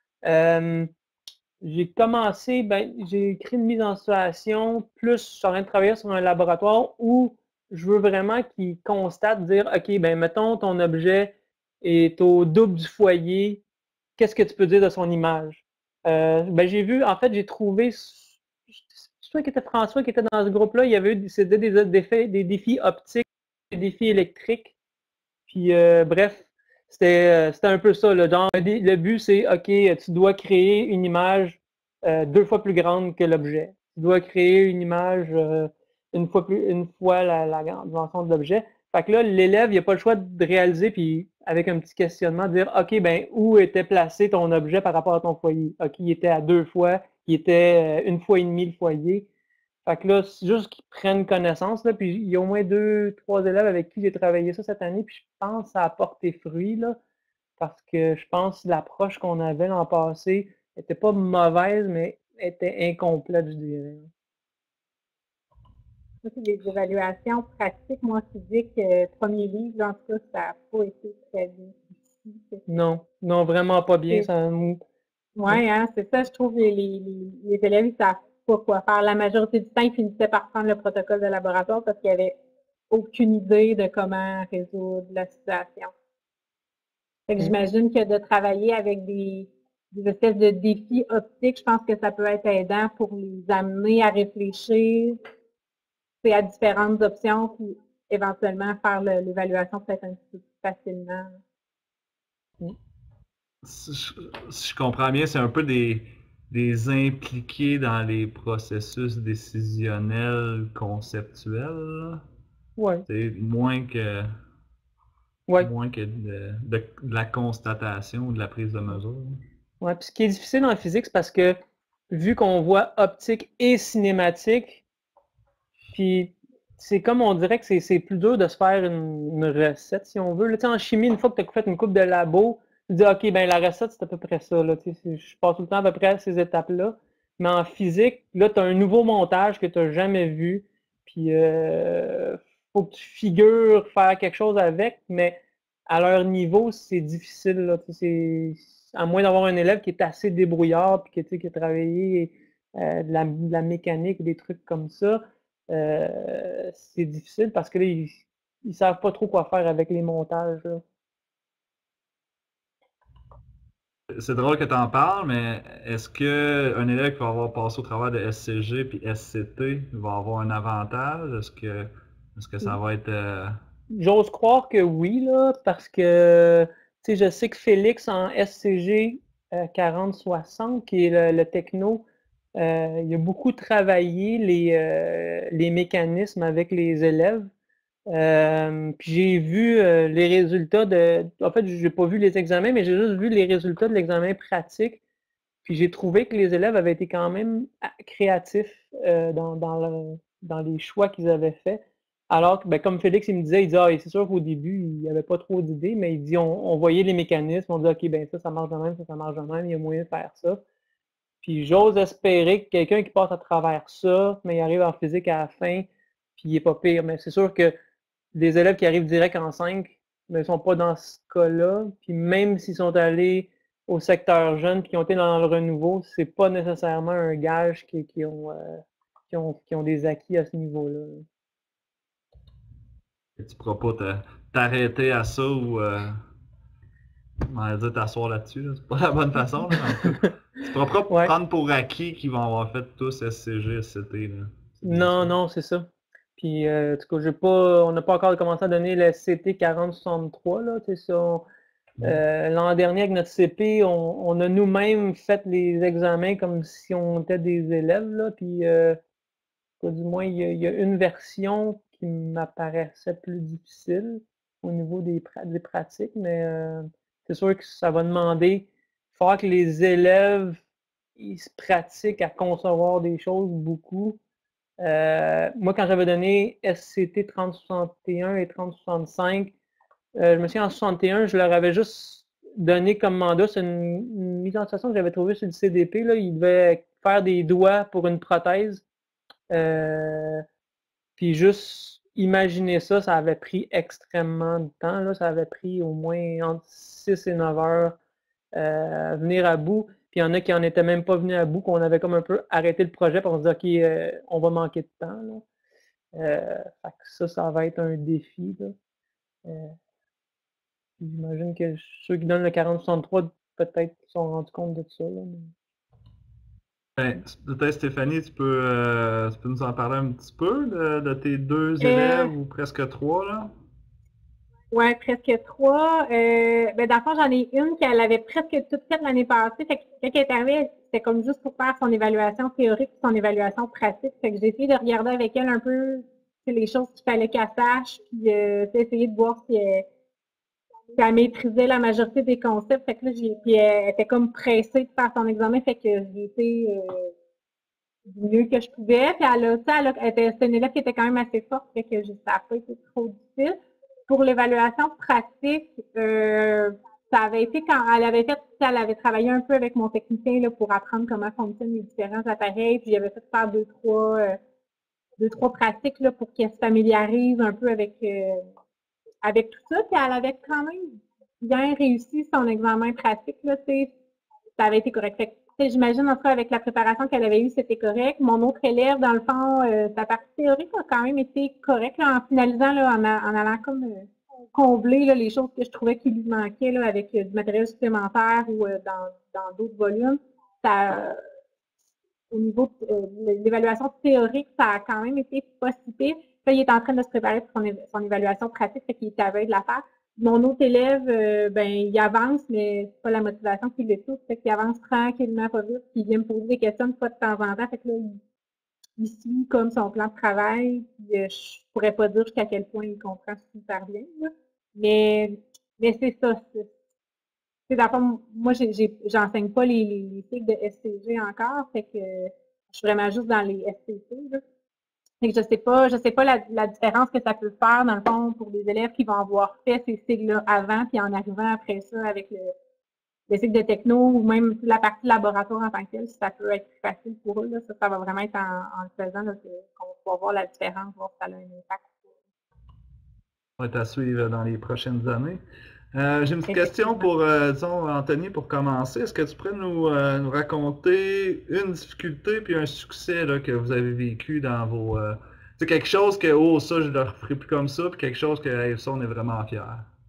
J'ai commencé, ben, j'ai écrit une mise en situation, plus je suis en train de travailler sur un laboratoire où je veux vraiment qu'il constate, dire, OK, ben, mettons, ton objet est au double du foyer, qu'est-ce que tu peux dire de son image? Ben, j'ai vu, en fait, j'ai trouvé, c'est toi qui étais François, qui était dans ce groupe-là, il y avait eu c'était des défis optiques, des défis électriques, puis bref, c'était un peu ça. Là. Genre, le but, c'est, OK, tu dois créer une image 2 fois plus grande que l'objet. Tu dois créer une image une fois la dimension de l'objet. Fait que là, l'élève, il n'a pas le choix de réaliser, puis avec un petit questionnement, de dire, OK, ben où était placé ton objet par rapport à ton foyer? OK, il était à 2 fois, il était 1 fois et demi le foyer. Fait que là, c'est juste qu'ils prennent connaissance, là, puis il y a au moins 2, 3 élèves avec qui j'ai travaillé ça cette année, puis je pense que ça a porté fruit, là, parce que je pense que l'approche qu'on avait l'an passé n'était pas mauvaise, mais était incomplète, je dirais. Ça, c'est des évaluations pratiques. Moi, physique, premier livre, en tout cas, ça n'a pas été très bien ici. Non, non, vraiment pas bien. Ça nous... Oui, hein, c'est ça, je trouve les élèves, ils ne savent pas quoi faire. La majorité du temps, ils finissaient par prendre le protocole de laboratoire parce qu'ils n'avaient aucune idée de comment résoudre la situation. Fait que j'imagine que de travailler avec des espèces de défis optiques, je pense que ça peut être aidant pour les amener à réfléchir à différentes options, puis éventuellement faire l'évaluation peut-être un petit peu plus facilement. Si je comprends bien, c'est un peu des impliqués dans les processus décisionnels conceptuels. Oui. C'est moins que de la constatation ou de la prise de mesure. Oui, puis ce qui est difficile en physique, c'est parce que vu qu'on voit optique et cinématique, puis c'est comme on dirait que c'est plus dur de se faire une recette, si on veut. Là, en chimie, une fois que tu as fait une coupe de labo, tu dis OK, ben la recette, c'est à peu près ça. Là, je passe tout le temps à peu près à ces étapes-là. Mais en physique, là, tu as un nouveau montage que tu n'as jamais vu. Puis faut que tu figures faire quelque chose avec, mais à leur niveau, c'est difficile. Là, à moins d'avoir un élève qui est assez débrouillard puis qui a travaillé de la mécanique, des trucs comme ça. C'est difficile parce que là, ils ne savent pas trop quoi faire avec les montages. Là. C'est drôle que tu en parles, mais est-ce qu'un élève qui va avoir passé au travers de SCG puis SCT va avoir un avantage? Est-ce que ça va être... J'ose croire que oui, là, parce que je sais que Félix en SCG 4060, qui est le techno, il a beaucoup travaillé les mécanismes avec les élèves. Puis j'ai vu les résultats de... En fait, je n'ai pas vu les examens, mais j'ai juste vu les résultats de l'examen pratique. Puis j'ai trouvé que les élèves avaient été quand même créatifs dans les choix qu'ils avaient faits. Alors que, ben, comme Félix, il me disait, il dit, ah, c'est sûr qu'au début, il n'y avait pas trop d'idées, mais il dit, on voyait les mécanismes, on dit, OK, ben ça marche de même, ça marche de même, il y a moyen de faire ça. Puis j'ose espérer que quelqu'un qui passe à travers ça, mais il arrive en physique à la fin, puis il n'est pas pire. Mais c'est sûr que des élèves qui arrivent direct en 5 ne sont pas dans ce cas-là. Puis même s'ils sont allés au secteur jeune puis qui ont été dans le renouveau, c'est pas nécessairement un gage qui ont des acquis à ce niveau-là. Et tu pourras pas t'arrêter à ça ou on va dire t'asseoir là-dessus. Là. C'est pas la bonne façon, là, en tout cas. Tu pourras pas Ouais. prendre pour acquis qu'ils vont avoir fait tous SCG, SCT. Là. Non, non, c'est ça. Puis, en tout cas, on n'a pas encore commencé à donner le CT 4063, là, tu sais, ça. L'an dernier, avec notre CP, on a nous-mêmes fait les examens comme si on était des élèves, là, puis du moins, il y a une version qui m'apparaissait plus difficile au niveau des pratiques, mais c'est sûr que ça va demander, il faudra que les élèves ils se pratiquent à concevoir des choses beaucoup. Moi, quand j'avais donné SCT 3061 et 3065, je me souviens en 61, je leur avais juste donné comme mandat, c'est une mise en situation que j'avais trouvée sur le CDP. Là, ils devaient faire des doigts pour une prothèse. Puis juste imaginer ça, ça avait pris extrêmement de temps. Là. Ça avait pris au moins entre 6 et 9 heures venir à bout. Puis il y en a qui n'en étaient même pas venus à bout, qu'on avait comme un peu arrêté le projet pour se dire OK, on va manquer de temps. Là. Fait que ça va être un défi. Là. J'imagine que ceux qui donnent le 40-63 peut-être se sont rendus compte de ça. Là, mais... Ben, peut-être Stéphanie, tu peux nous en parler un petit peu de tes deux élèves ou presque trois là? Ouais, presque trois. Ben, dans le fond, j'en ai une qui elle avait presque toute faite l'année passée. Fait que quand elle est arrivée, c'était comme juste pour faire son évaluation théorique et son évaluation pratique. Fait que j'ai essayé de regarder avec elle un peu les choses qu'il fallait qu'elle sache, puis essayer de voir si elle maîtrisait la majorité des concepts. Fait que là, puis elle était comme pressée de faire son examen, fait que j'ai été du mieux que je pouvais. Puis c'était une élève qui était quand même assez forte, fait que ça n'a pas été trop difficile. Pour l'évaluation pratique, ça avait été quand elle avait travaillé un peu avec mon technicien là, pour apprendre comment fonctionnent les différents appareils. Puis j'avais fait faire deux, trois pratiques là, pour qu'elle se familiarise un peu avec tout ça. Puis elle avait quand même bien réussi son examen pratique. Là, ça avait été correct. Fait que, j'imagine, en tout cas, avec la préparation qu'elle avait eue, c'était correct. Mon autre élève, dans le fond, sa partie théorique a quand même été correcte là, en finalisant, là, en allant comme combler là, les choses que je trouvais qui lui manquaient là, avec du matériel supplémentaire ou dans d'autres volumes. Ça, au niveau de l'évaluation théorique, ça a quand même été pas si pire. Là, il est en train de se préparer pour son évaluation pratique, fait qu'il est à veille de la faire. Mon autre élève, ben, il avance, mais c'est pas la motivation qui l'étouffe, fait qu'il avance tranquillement, pas vite, puis il vient me poser des questions une fois de temps en temps, fait que là, il suit comme son plan de travail, puis je pourrais pas dire jusqu'à quel point il comprend super bien, là. Mais c'est ça, dans le fond, moi, j'enseigne pas les cycles de SCG encore, fait que je suis vraiment juste dans les SCC, là. Fait que je sais pas la différence que ça peut faire, dans le fond, pour des élèves qui vont avoir fait ces cycles-là avant, puis en arrivant après ça avec le cycle de techno ou même la partie laboratoire en tant que telle, si ça peut être plus facile pour eux. Là, ça va vraiment être en le faisant qu'on va voir la différence, voir si ça a un impact. On va être à suivre dans les prochaines années. J'ai une petite question pour, disons, Anthony, pour commencer. Est-ce que tu pourrais nous raconter une difficulté puis un succès là, que vous avez vécu dans vos... c'est quelque chose que, oh, ça, je ne le referai plus comme ça, puis quelque chose que, hey, ça, on est vraiment fiers.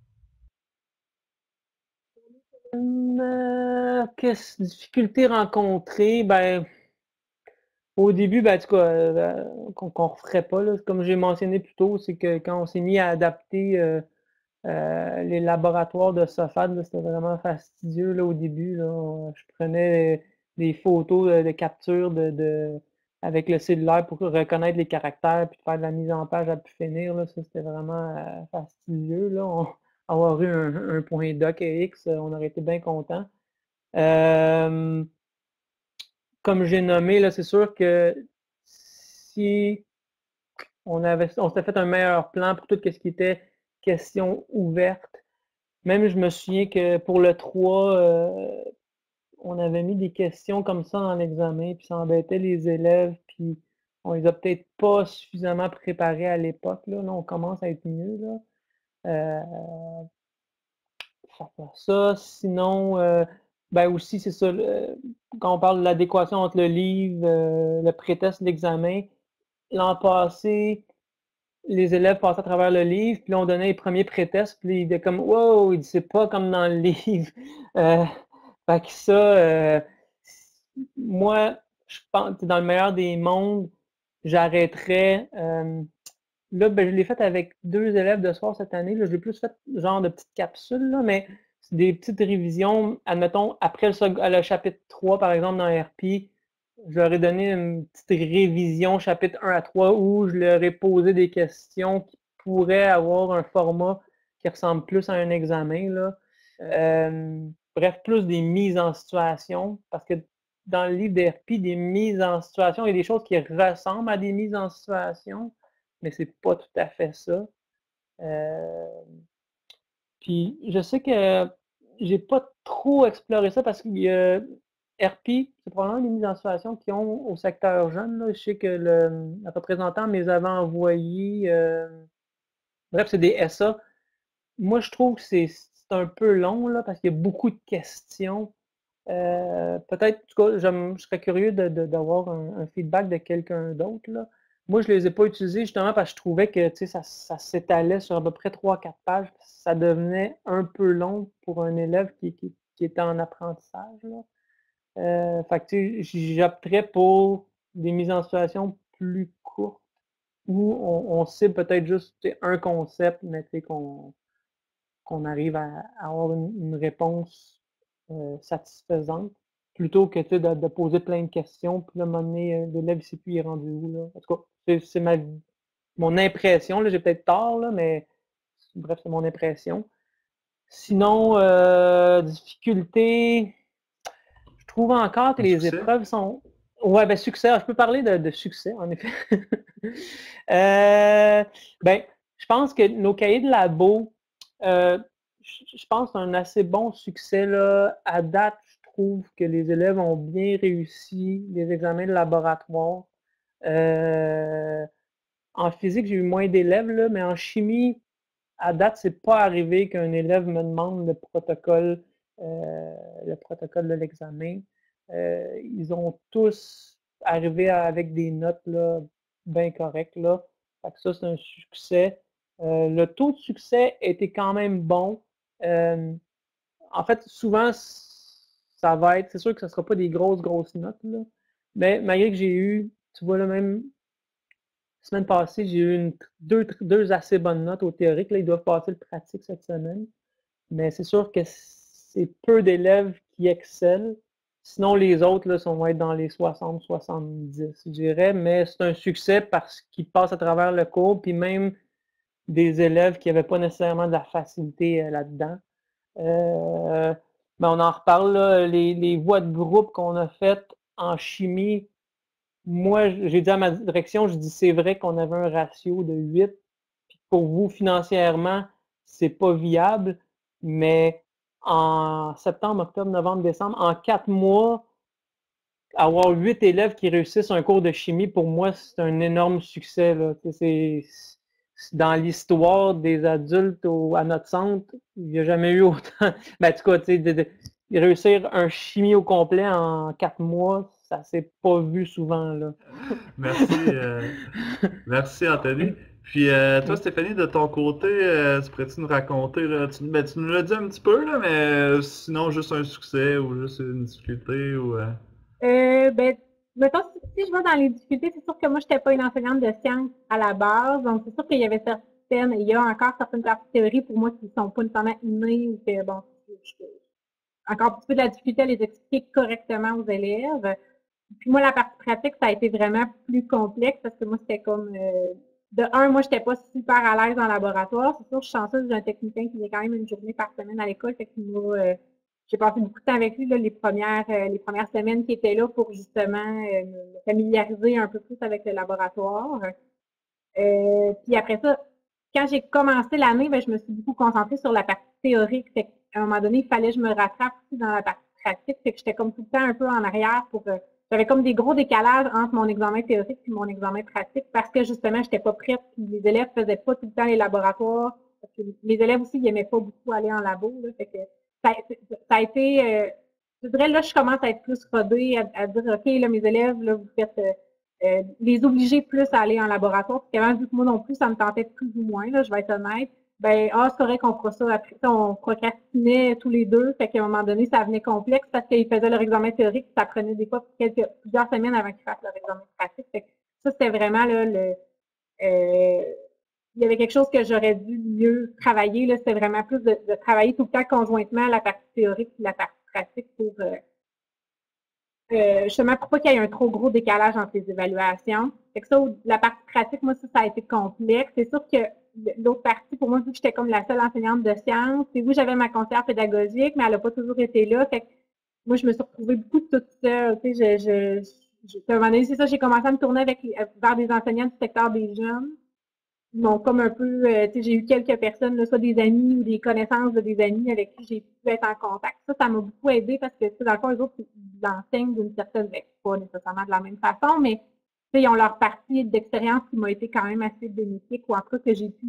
Qu'est-ce difficulté rencontrée? Ben, au début, ben, en tout cas, qu'on ne referait pas, là, comme j'ai mentionné plus tôt, c'est que quand on s'est mis à adapter les laboratoires de SOFAD, c'était vraiment fastidieux là, au début. Là. Je prenais des photos de capture avec le cellulaire pour reconnaître les caractères puis faire de la mise en page à pu finir. Là. Ça, c'était vraiment fastidieux. Là. Avoir eu un point doc et X, on aurait été bien content. Comme j'ai nommé, là, c'est sûr que si on s'était fait un meilleur plan pour tout ce qui était questions ouvertes. Même, je me souviens que pour le 3, on avait mis des questions comme ça dans l'examen, puis ça embêtait les élèves, puis on les a peut-être pas suffisamment préparés à l'époque, là. Là, on commence à être mieux, là. Ça fait ça. Sinon, ben aussi, c'est ça, quand on parle de l'adéquation entre le livre, le pré-test, l'examen, l'an passé, les élèves passaient à travers le livre, puis là, on donnait les premiers pré-tests, puis là, ils étaient comme wow, il dit c'est pas comme dans le livre. Euh, fait que ça, moi, je pense que dans le meilleur des mondes, j'arrêterais. Là, ben, je l'ai fait avec 2 élèves de soir cette année. Là, je l'ai plus fait genre de petites capsules, là, mais c'est des petites révisions. Admettons, après le chapitre 3, par exemple, dans RP, je leur ai donné une petite révision chapitre 1 à 3 où je leur ai posé des questions qui pourraient avoir un format qui ressemble plus à un examen, là. Bref, plus des mises en situation, parce que dans le livre d'RP, des mises en situation, il y a des choses qui ressemblent à des mises en situation, mais c'est pas tout à fait ça. Puis je sais que j'ai pas trop exploré ça parce qu'il y a RP, c'est probablement des mises en situation qui ont au secteur jeune, là. Je sais que le représentant me les avait envoyés. Bref, c'est des SA. Moi, je trouve que c'est un peu long là, parce qu'il y a beaucoup de questions. Peut-être, en tout cas, je serais curieux d'avoir un feedback de quelqu'un d'autre, là. Moi, je ne les ai pas utilisés justement parce que je trouvais que ça s'étalait sur à peu près 3-4 pages. Ça devenait un peu long pour un élève qui était en apprentissage, là. Fait que, j'opterais pour des mises en situation plus courtes où on cible peut-être juste un concept, mais qu'on arrive à avoir une réponse satisfaisante, plutôt que de poser plein de questions, puis là, à un moment donné, l'élève ne sait plus il est rendu où. Là. En tout cas, c'est mon impression, là, j'ai peut-être tort, là, mais bref, c'est mon impression. Sinon, difficulté, je trouve encore que Un les succès? épreuves sont. Ouais, ben succès, je peux parler de succès, en effet. Ben, je pense que nos cahiers de labo, euh, je pense que c'est un assez bon succès, là. À date, je trouve que les élèves ont bien réussi les examens de laboratoire. En physique, j'ai eu moins d'élèves, là, mais en chimie, à date, c'est pas arrivé qu'un élève me demande le protocole de l'examen. Ils ont tous arrivé avec des notes là, bien correctes. Là. Fait que ça, c'est un succès. Le taux de succès était quand même bon. En fait, souvent, ça va être, c'est sûr que ce ne sera pas des grosses notes, là, mais malgré que j'ai eu, tu vois, là, même semaine passée, j'ai eu deux assez bonnes notes au théorique. Là, ils doivent passer le pratique cette semaine. Mais c'est sûr que c'est peu d'élèves qui excellent. Sinon, les autres là, vont être dans les 60-70, je dirais. Mais c'est un succès parce qu'ils passent à travers le cours, puis même des élèves qui n'avaient pas nécessairement de la facilité là-dedans. Ben on en reparle, là, les voies de groupe qu'on a faites en chimie. Moi, j'ai dit à ma direction, je dis c'est vrai qu'on avait un ratio de 8. Puis pour vous, financièrement, c'est pas viable, mais en septembre, octobre, novembre, décembre, en 4 mois, avoir 8 élèves qui réussissent un cours de chimie, pour moi, c'est un énorme succès, là. C'est dans l'histoire des adultes à notre centre, il n'y a jamais eu autant. Ben, en tout cas, de réussir un chimie au complet en 4 mois, ça s'est pas vu souvent, là. Merci, merci Anthony. Puis toi, Stéphanie, de ton côté, tu pourrais-tu nous raconter, là, tu nous l'as dit un petit peu, là, mais sinon juste un succès ou juste une difficulté ou Ben, mettons, si je vais dans les difficultés, c'est sûr que moi, je n'étais pas une enseignante de sciences à la base. Donc, c'est sûr qu'il y avait il y a encore certaines parties de théorie pour moi qui ne sont pas nécessairement innées ou que, bon, encore un petit peu de la difficulté à les expliquer correctement aux élèves. Puis moi, la partie pratique, ça a été vraiment plus complexe parce que moi, c'était comme de un, moi, je n'étais pas super à l'aise en laboratoire. C'est sûr, je suis chanceuse, j'ai un technicien qui vient quand même une journée par semaine à l'école. Fait que moi, j'ai passé beaucoup de temps avec lui là, les premières semaines qui étaient là pour justement me familiariser un peu plus avec le laboratoire. Puis après ça, quand j'ai commencé l'année, ben, je me suis beaucoup concentrée sur la partie théorique. Fait qu'à un moment donné, il fallait que je me rattrape aussi dans la partie pratique. Fait que j'étais comme tout le temps un peu en arrière pour. J'avais comme des gros décalages entre mon examen théorique et mon examen pratique parce que justement, je n'étais pas prête. Puis les élèves ne faisaient pas tout le temps les laboratoires. Parce que les élèves aussi, ils n'aimaient pas beaucoup aller en labo. Là, fait que ça a été. Je dirais, là, je commence à être plus rodée, à dire, OK, là, mes élèves, là, vous faites. Les obliger plus à aller en laboratoire. Parce qu'avant, vu que moi non plus, ça me tentait plus ou moins, là, je vais être honnête. Ben, c'est correct qu'on fera ça après. On procrastinait tous les deux. Fait qu'à un moment donné, ça venait complexe parce qu'ils faisaient leur examen théorique, ça prenait des fois plusieurs semaines avant qu'ils fassent leur examen pratique. Fait que ça, c'était vraiment là, il y avait quelque chose que j'aurais dû mieux travailler. Là, c'était vraiment plus de travailler tout le temps conjointement la partie théorique et la partie pratique pour justement pour pas qu'il y ait un trop gros décalage entre les évaluations. Fait que ça, la partie pratique, moi, ça a été complexe. C'est sûr que l'autre partie, pour moi, vu que j'étais comme la seule enseignante de sciences, c'est oui, j'avais ma conseillère pédagogique, mais elle n'a pas toujours été là. Fait que moi, je me suis retrouvée beaucoup toute seule. Tu sais, à un moment donné, c'est ça, j'ai commencé à me tourner vers des enseignants du secteur des jeunes. Ils m'ont comme un peu, tu sais, j'ai eu quelques personnes, là, soit des amis ou des connaissances de des amis avec qui j'ai pu être en contact. Ça m'a beaucoup aidé parce que, dans le fond, les autres, ils enseignent d'une certaine, pas nécessairement de la même façon, mais ils ont leur partie d'expérience qui m'a été quand même assez bénéfique, ou en tout cas que j'ai pu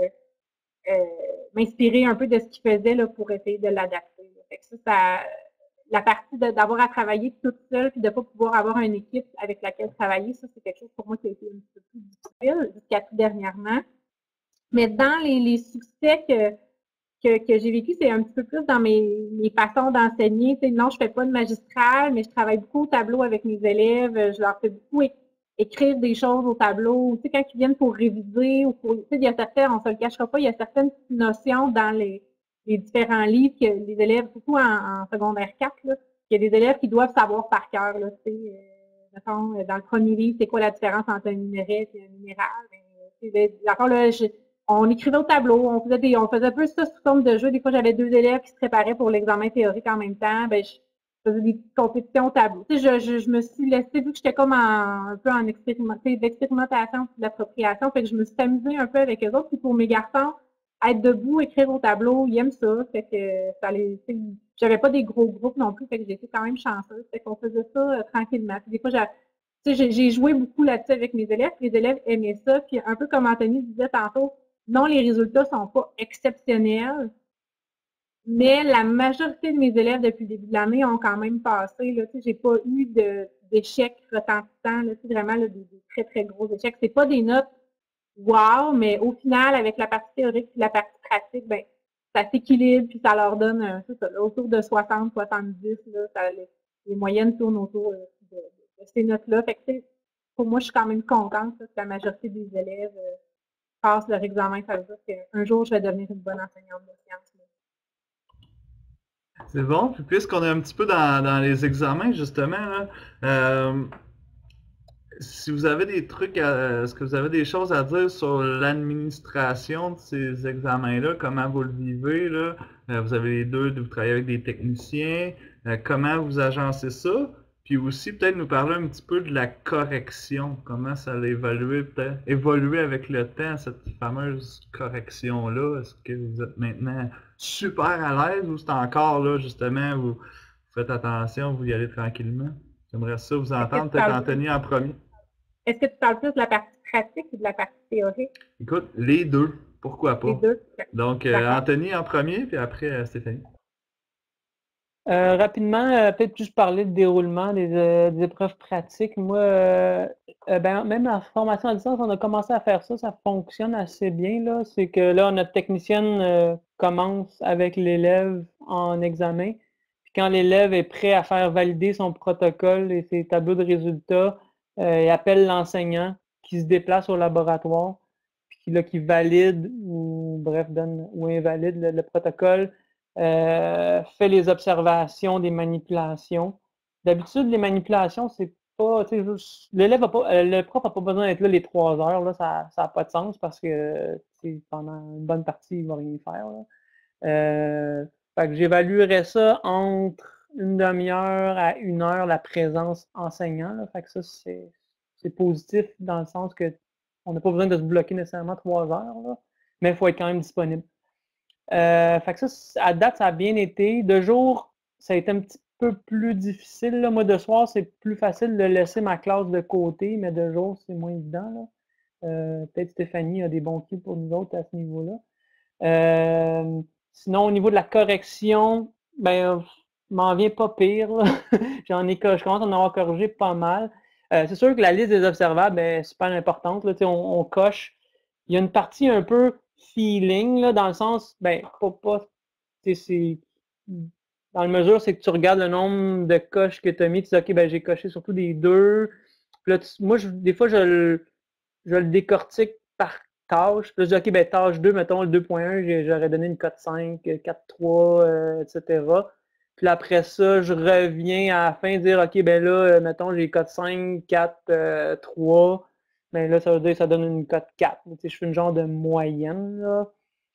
m'inspirer un peu de ce qu'ils faisaient là, pour essayer de l'adapter. Fait que ça, la partie d'avoir à travailler toute seule puis de ne pas pouvoir avoir une équipe avec laquelle travailler, ça, c'est quelque chose pour moi qui a été un petit peu plus difficile jusqu'à tout dernièrement. Mais dans les succès que j'ai vécu, c'est un petit peu plus dans mes façons d'enseigner. Non, je ne fais pas de magistral, mais je travaille beaucoup au tableau avec mes élèves. Je leur fais beaucoup écrire des choses au tableau. Quand ils viennent pour réviser, ou pour, il y a certaines, on ne se le cachera pas, il y a certaines notions dans les différents livres que les élèves, surtout en secondaire 4, là, il y a des élèves qui doivent savoir par cœur. Là, dans le premier livre, c'est quoi la différence entre un minerai et un minéral? D'accord, là, on écrivait au tableau, on faisait un peu ça sous forme de jeu. Des fois, j'avais deux élèves qui se préparaient pour l'examen théorique en même temps. Ben, je faisais des petites compétitions au tableau. Tu sais, je me suis laissée, vu que j'étais comme un peu en d'expérimentation et d'appropriation, fait que je me suis amusée un peu avec eux autres. Puis pour mes garçons, être debout, écrire au tableau, ils aiment ça. Fait que j'avais pas des gros groupes non plus, fait que j'étais quand même chanceuse. Fait qu'on faisait ça tranquillement. Puis des fois, j'ai joué beaucoup là-dessus avec mes élèves, puis les élèves aimaient ça. Puis un peu comme Anthony disait tantôt, non, les résultats ne sont pas exceptionnels, mais la majorité de mes élèves depuis le début de l'année ont quand même passé. Je n'ai pas eu d'échecs retentissants, vraiment là, des très, très gros échecs. Ce n'est pas des notes wow, mais au final, avec la partie théorique et la partie pratique, ben, ça s'équilibre puis ça leur donne autour de 60, 70. Les moyennes tournent autour de ces notes-là. Fait que, pour moi, je suis quand même contente que la majorité des élèves passent leur examen. Ça veut dire qu'un jour, je vais devenir une bonne enseignante de sciences. C'est bon. Puis puisqu'on est un petit peu dans les examens, justement, là, si vous avez des trucs, est-ce que vous avez des choses à dire sur l'administration de ces examens-là? Comment vous le vivez, là? Vous avez les deux, vous travaillez avec des techniciens. Comment vous agencez ça? Puis aussi, peut-être nous parler un petit peu de la correction. Comment ça a évolué avec le temps, cette fameuse correction-là? Est-ce que vous êtes maintenant super à l'aise ou c'est encore là, justement, vous faites attention, vous y allez tranquillement? J'aimerais ça vous entendre, peut-être Anthony en premier. Est-ce que tu parles plus de la partie pratique ou de la partie théorique? Écoute, les deux, pourquoi pas? Les deux. Donc, Anthony en premier, puis après Stéphanie. Rapidement, peut-être juste parler de déroulement des épreuves pratiques. Moi, même en formation à distance, on a commencé à faire ça. Ça fonctionne assez bien, là. C'est que là, notre technicienne commence avec l'élève en examen. Puis quand l'élève est prêt à faire valider son protocole et ses tableaux de résultats, il appelle l'enseignant qui se déplace au laboratoire, puis qui valide ou bref, donne ou invalide le protocole. Fait les observations des manipulations. D'habitude, les manipulations, c'est pas. L'élève le prof n'a pas besoin d'être là les 3 heures, là, ça n'a pas de sens parce que pendant une bonne partie, il ne va rien faire. Fait que j'évaluerais ça entre une demi-heure à 1 heure la présence enseignant. Là. Fait que ça, c'est positif dans le sens que on n'a pas besoin de se bloquer nécessairement 3 heures, là, mais il faut être quand même disponible. Fait que ça, à date, ça a bien été. De jour, ça a été un petit peu plus difficile, là. Moi, de soir, c'est plus facile de laisser ma classe de côté, mais de jour, c'est moins évident, là. Peut-être Stéphanie a des bons cues pour nous autres à ce niveau-là. Sinon, au niveau de la correction, ben, m'en vient pas pire, là. Je commence à en avoir corrigé pas mal. C'est sûr que la liste des observables est super importante, là. On coche. Il y a une partie un peu feeling, là, dans le sens, ben, c'est dans la mesure, c'est que tu regardes le nombre de coches que tu as mis, tu dis, OK, ben, j'ai coché surtout des 2. Puis là, moi, des fois, je le décortique par tâche. Puis là, je dis, OK, ben, tâche 2, mettons, le 2.1, j'aurais donné une cote 5, 4.3, etc. Puis après ça, je reviens à la fin dire, OK, ben là, mettons, j'ai cote 5, 4, 3. Ben là, ça veut dire que ça donne une cote 4. Je fais une genre de moyenne, là.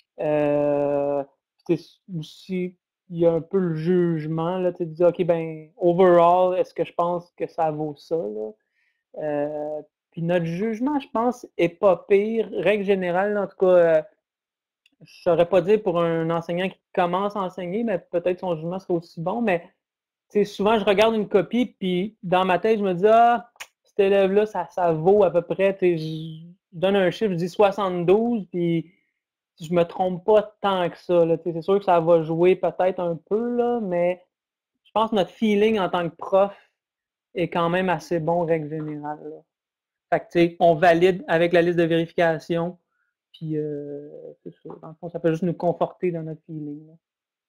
Aussi, il y a un peu le jugement, là. Tu dis, OK, ben, overall, est-ce que je pense que ça vaut ça, là? Puis notre jugement, je pense, est pas pire. Règle générale, en tout cas, je ne saurais pas dire pour un enseignant qui commence à enseigner, mais peut-être son jugement serait aussi bon. Mais souvent, je regarde une copie, puis dans ma tête, je me dis, ah, cet élève-là, ça vaut à peu près. Je donne un chiffre, je dis 72, puis je me trompe pas tant que ça. C'est sûr que ça va jouer peut-être un peu, là, mais je pense que notre feeling en tant que prof est quand même assez bon, règle générale, là. Fait que, tu sais, on valide avec la liste de vérification, puis c'est ça. Dans le fond, ça peut juste nous conforter dans notre feeling, là.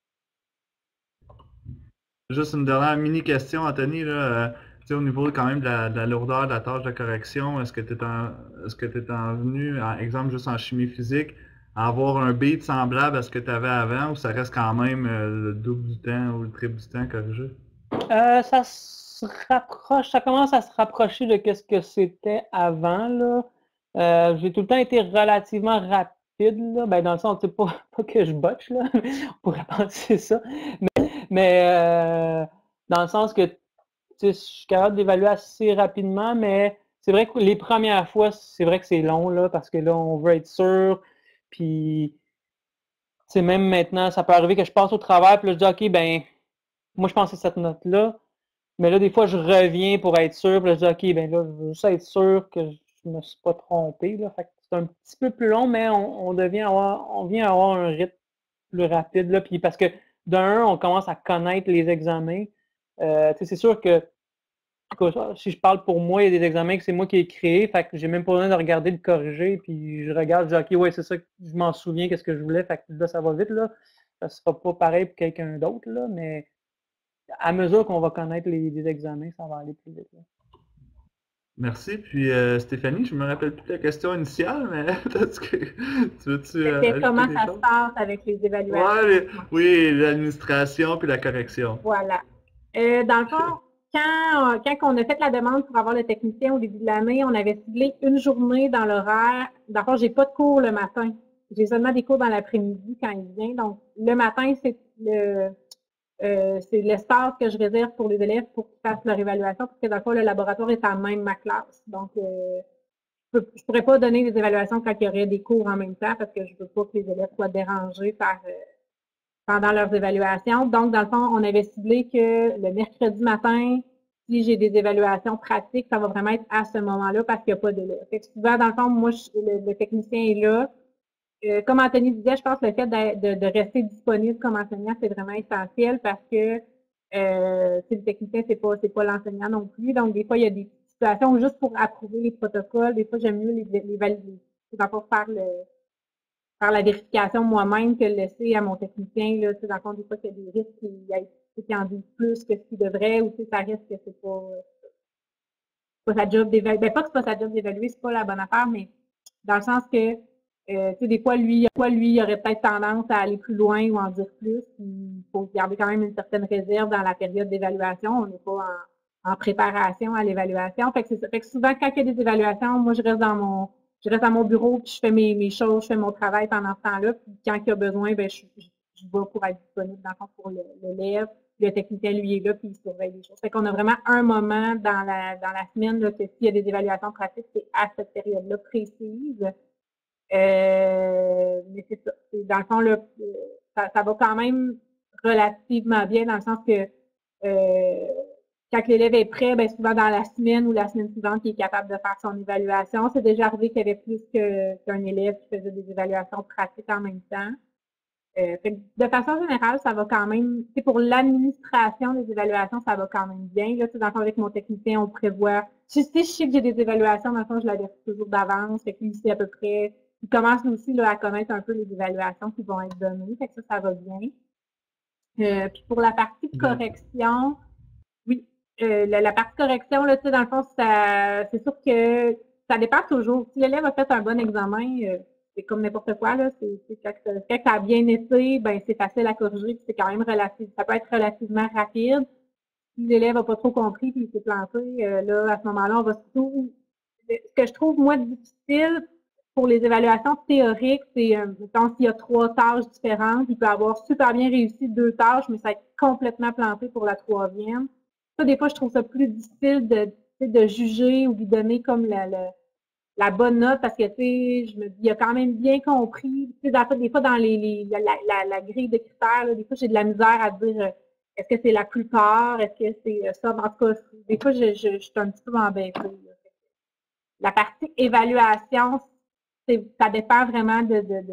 Juste une dernière mini question, Anthony, là, tu sais, au niveau quand même de la lourdeur de la tâche de correction, est-ce que tu es en venu, exemple juste en chimie physique, à avoir un beat semblable à ce que tu avais avant ou ça reste quand même le double du temps ou le triple du temps corrigé? Ça se rapproche, ça commence à se rapprocher de ce que c'était avant, là. J'ai tout le temps été relativement rapide, là. Ben, dans le sens, c'est pas que je botche, là. On pourrait penser ça. Mais dans le sens que je suis capable d'évaluer assez rapidement, mais c'est vrai que les premières fois, c'est vrai que c'est long, là, parce que là, on veut être sûr. Puis, même maintenant, ça peut arriver que je passe au travers, puis là, je dis, OK, ben, moi, je pense à cette note-là. Mais là, des fois, je reviens pour être sûr, puis là, je dis, OK, ben là, je veux juste être sûr que je ne me suis pas trompé, là. Fait que c'est un petit peu plus long, mais on vient avoir un rythme plus rapide, là. Puis parce que d'un, on commence à connaître les examens. C'est sûr que si je parle pour moi, il y a des examens que c'est moi qui ai créé, fait que j'ai même pas besoin de regarder, de corriger, puis je regarde, je dis, OK, ouais, c'est ça, je m'en souviens, qu'est-ce que je voulais, fait que là, ça va vite, là. Ça sera pas pareil pour quelqu'un d'autre, là, mais à mesure qu'on va connaître les examens, ça va aller plus vite, là. Merci. Puis Stéphanie, je me rappelle plus de la question initiale, mais tu veux-tu C'était ajouter comment des ça se choses? passe avec les évaluations. Ouais, oui, l'administration puis la correction. Voilà. Dans le fond, quand on a fait la demande pour avoir le technicien au début de l'année, on avait ciblé une journée dans l'horaire. Dans le fond, j'ai pas de cours le matin. J'ai seulement des cours dans l'après-midi quand il vient. Donc, le matin, c'est l'espace que je réserve pour les élèves pour qu'ils fassent leur évaluation, parce que dans le fond, le laboratoire est à même ma classe. Donc, je ne pourrais pas donner des évaluations quand il y aurait des cours en même temps, parce que je ne veux pas que les élèves soient dérangés pendant leurs évaluations. Donc, dans le fond, on avait ciblé que le mercredi matin, si j'ai des évaluations pratiques, ça va vraiment être à ce moment-là parce qu'il n'y a pas d'élèves. Fait que souvent, dans le fond, moi, le technicien est là. Comme Anthony disait, je pense que le fait de rester disponible comme enseignant, c'est vraiment essentiel parce que le technicien, c'est pas l'enseignant non plus. Donc, des fois, il y a des situations où juste pour approuver les protocoles, des fois, j'aime mieux les valider. C'est d'abord faire la vérification moi-même que le laisser à mon technicien. Là, dans le fond, des fois, il y a des risques qu'il en dise plus que ce qu'il devrait, ou ça risque que c'est pas sa job d'évaluer. Ben, pas que c'est pas sa job d'évaluer, c'est pas la bonne affaire, mais dans le sens que des fois, lui, il aurait peut-être tendance à aller plus loin ou en dire plus. Il faut garder quand même une certaine réserve dans la période d'évaluation. On n'est pas en préparation à l'évaluation. Fait que c'est ça. Fait que souvent, quand il y a des évaluations, moi, je reste dans mon bureau, puis je fais mes choses, je fais mon travail pendant ce temps-là. Puis quand il y a besoin, ben, je vais pour être disponible dans le fond pour l'élève. le technicien, lui, est là, puis il surveille les choses. Fait qu'on a vraiment un moment dans la semaine, là, que s'il y a des évaluations pratiques, c'est à cette période-là précise. Mais c'est ça. Dans le fond, là, ça va quand même relativement bien, dans le sens que quand l'élève est prêt, bien souvent dans la semaine ou la semaine suivante, il est capable de faire son évaluation. C'est déjà arrivé qu'il y avait plus qu'un élève qui faisait des évaluations pratiques en même temps. De façon générale, ça va quand même, pour l'administration des évaluations, ça va quand même bien. Là, dans le fond, avec mon technicien, on prévoit. Si je sais que j'ai des évaluations, dans le fond, je l'avertis toujours d'avance. Fait qu'il sait à peu près. Il commence aussi là, à connaître un peu les évaluations qui vont être données. Fait que ça va bien. Puis pour la partie de correction, oui, la partie correction, là, dans le fond, c'est sûr que ça dépend toujours. Si l'élève a fait un bon examen, c'est comme n'importe quoi, là. Quand ça a bien été, ben c'est facile à corriger, puis c'est quand même ça peut être relativement rapide. Si l'élève n'a pas trop compris puis il s'est planté, là, à ce moment-là, on va surtout. Ce que je trouve, moi, difficile pour les évaluations théoriques, c'est, mettons, s'il y a 3 tâches différentes, il peut avoir super bien réussi 2 tâches, mais ça va être complètement planté pour la 3e. Ça, des fois, je trouve ça plus difficile de juger ou de donner comme la bonne note parce que, tu sais, je me dis, il a quand même bien compris. Tu sais, des fois, dans la grille de critères, là, des fois, j'ai de la misère à dire est-ce que c'est la plupart, est-ce que c'est ça. En tout cas, des fois, je suis un petit peu embêtée. Là. La partie évaluation, ça dépend vraiment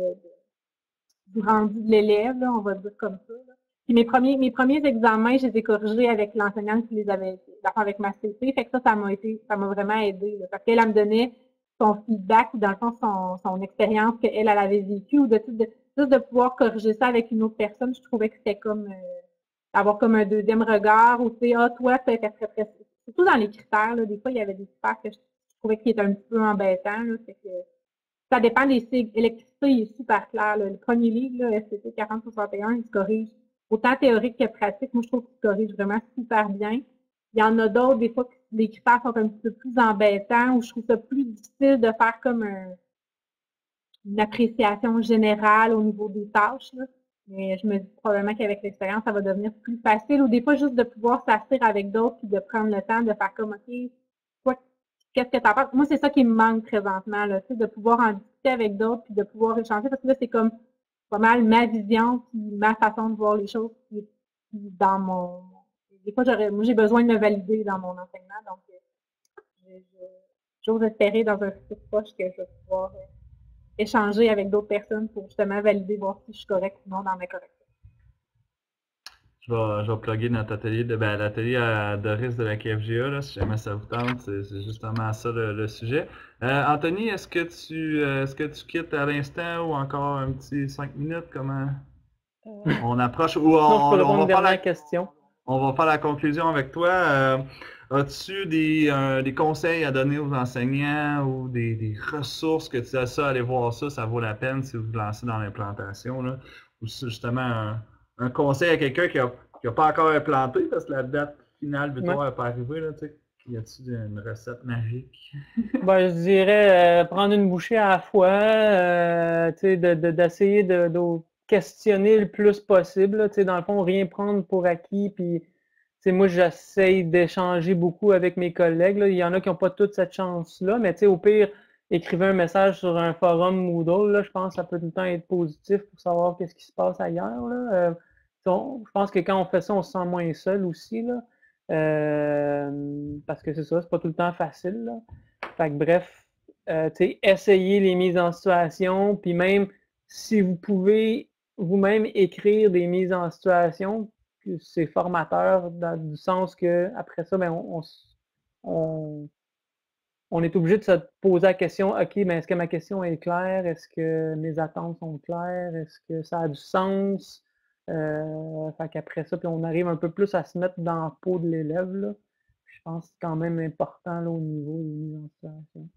du rendu de l'élève, on va dire comme ça. Là. Puis mes premiers examens, je les ai corrigés avec l'enseignante qui les avait avec ma CP. Fait que ça m'a vraiment aidé. Là, parce qu'elle me donnait son feedback ou dans le fond son expérience qu'elle avait vécue ou juste de pouvoir corriger ça avec une autre personne, je trouvais que c'était comme avoir comme un deuxième regard ou tu sais, toi, tu as fait surtout dans les critères, là, des fois, il y avait des critères que je trouvais qui étaient un petit peu embêtants. Là, c'est que ça dépend des sigles. L'électricité, il est super clair. Là. Le premier livre, là, SCT 4061, il se corrige autant théorique que pratique. Moi, je trouve qu'il se corrige vraiment super bien. Il y en a d'autres, des fois, que les critères sont un petit peu plus embêtants ou je trouve ça plus difficile de faire comme une appréciation générale au niveau des tâches. Là. Mais je me dis probablement qu'avec l'expérience, ça va devenir plus facile ou des fois juste de pouvoir s'asseoir avec d'autres et de prendre le temps de faire comme, OK, toi, qu'est-ce que tu en penses? Moi, c'est ça qui me manque présentement, là, de pouvoir en discuter avec d'autres puis de pouvoir échanger parce que là, c'est comme pas mal ma vision puis ma façon de voir les choses qui dans mon. Des fois, moi, j'ai besoin de me valider dans mon enseignement, donc j'ose espérer dans un futur proche que je vais pouvoir échanger avec d'autres personnes pour justement valider, voir si je suis correcte ou non dans mes corrections. Je vais plugger notre atelier l'atelier à Doris de la KFGA, là, si jamais ça vous tente, c'est justement ça le sujet. Anthony, est-ce que tu quittes à l'instant ou encore un petit 5 minutes? Comment on approche ou on va faire la question. On va faire la conclusion avec toi. As-tu des conseils à donner aux enseignants ou des ressources que tu as ça, allez voir ça vaut la peine si vous vous lancez dans l'implantation, là? Ou justement un conseil à quelqu'un qui n'a pas encore implanté parce que la date finale butoir n'est pas arrivée, là, tu sais. Y a-t-il une recette magique? Ben, je dirais prendre une bouchée à la fois, d'essayer de questionner le plus possible, là, dans le fond, rien prendre pour acquis, puis moi, j'essaye d'échanger beaucoup avec mes collègues. Là. Il y en a qui n'ont pas toute cette chance-là, mais au pire, écrivez un message sur un forum Moodle, là, je pense que ça peut tout le temps être positif pour savoir qu'est-ce qui se passe ailleurs. Là. Je pense que quand on fait ça, on se sent moins seul aussi, là. Parce que c'est ça, c'est pas tout le temps facile. Là. Fait que bref, essayez les mises en situation, puis même si vous pouvez vous-même écrire des mises en situation, c'est formateur du sens que après ça, ben, on est obligé de se poser la question, OK, mais est-ce que ma question est claire? Est-ce que mes attentes sont claires? Est-ce que ça a du sens? Fait qu'après ça, puis on arrive un peu plus à se mettre dans la peau de l'élève. Là. Je pense que c'est quand même important là, au niveau des mises en situation.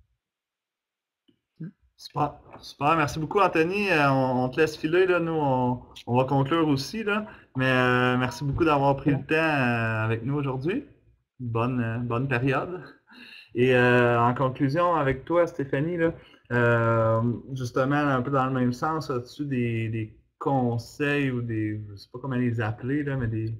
Super, super. Merci beaucoup, Anthony. On te laisse filer, là. Nous, on va conclure aussi, là. Mais merci beaucoup d'avoir pris le temps avec nous aujourd'hui. Bonne période. Et en conclusion, avec toi, Stéphanie, là, justement, un peu dans le même sens, as-tu des conseils ou je sais pas comment les appeler, là, mais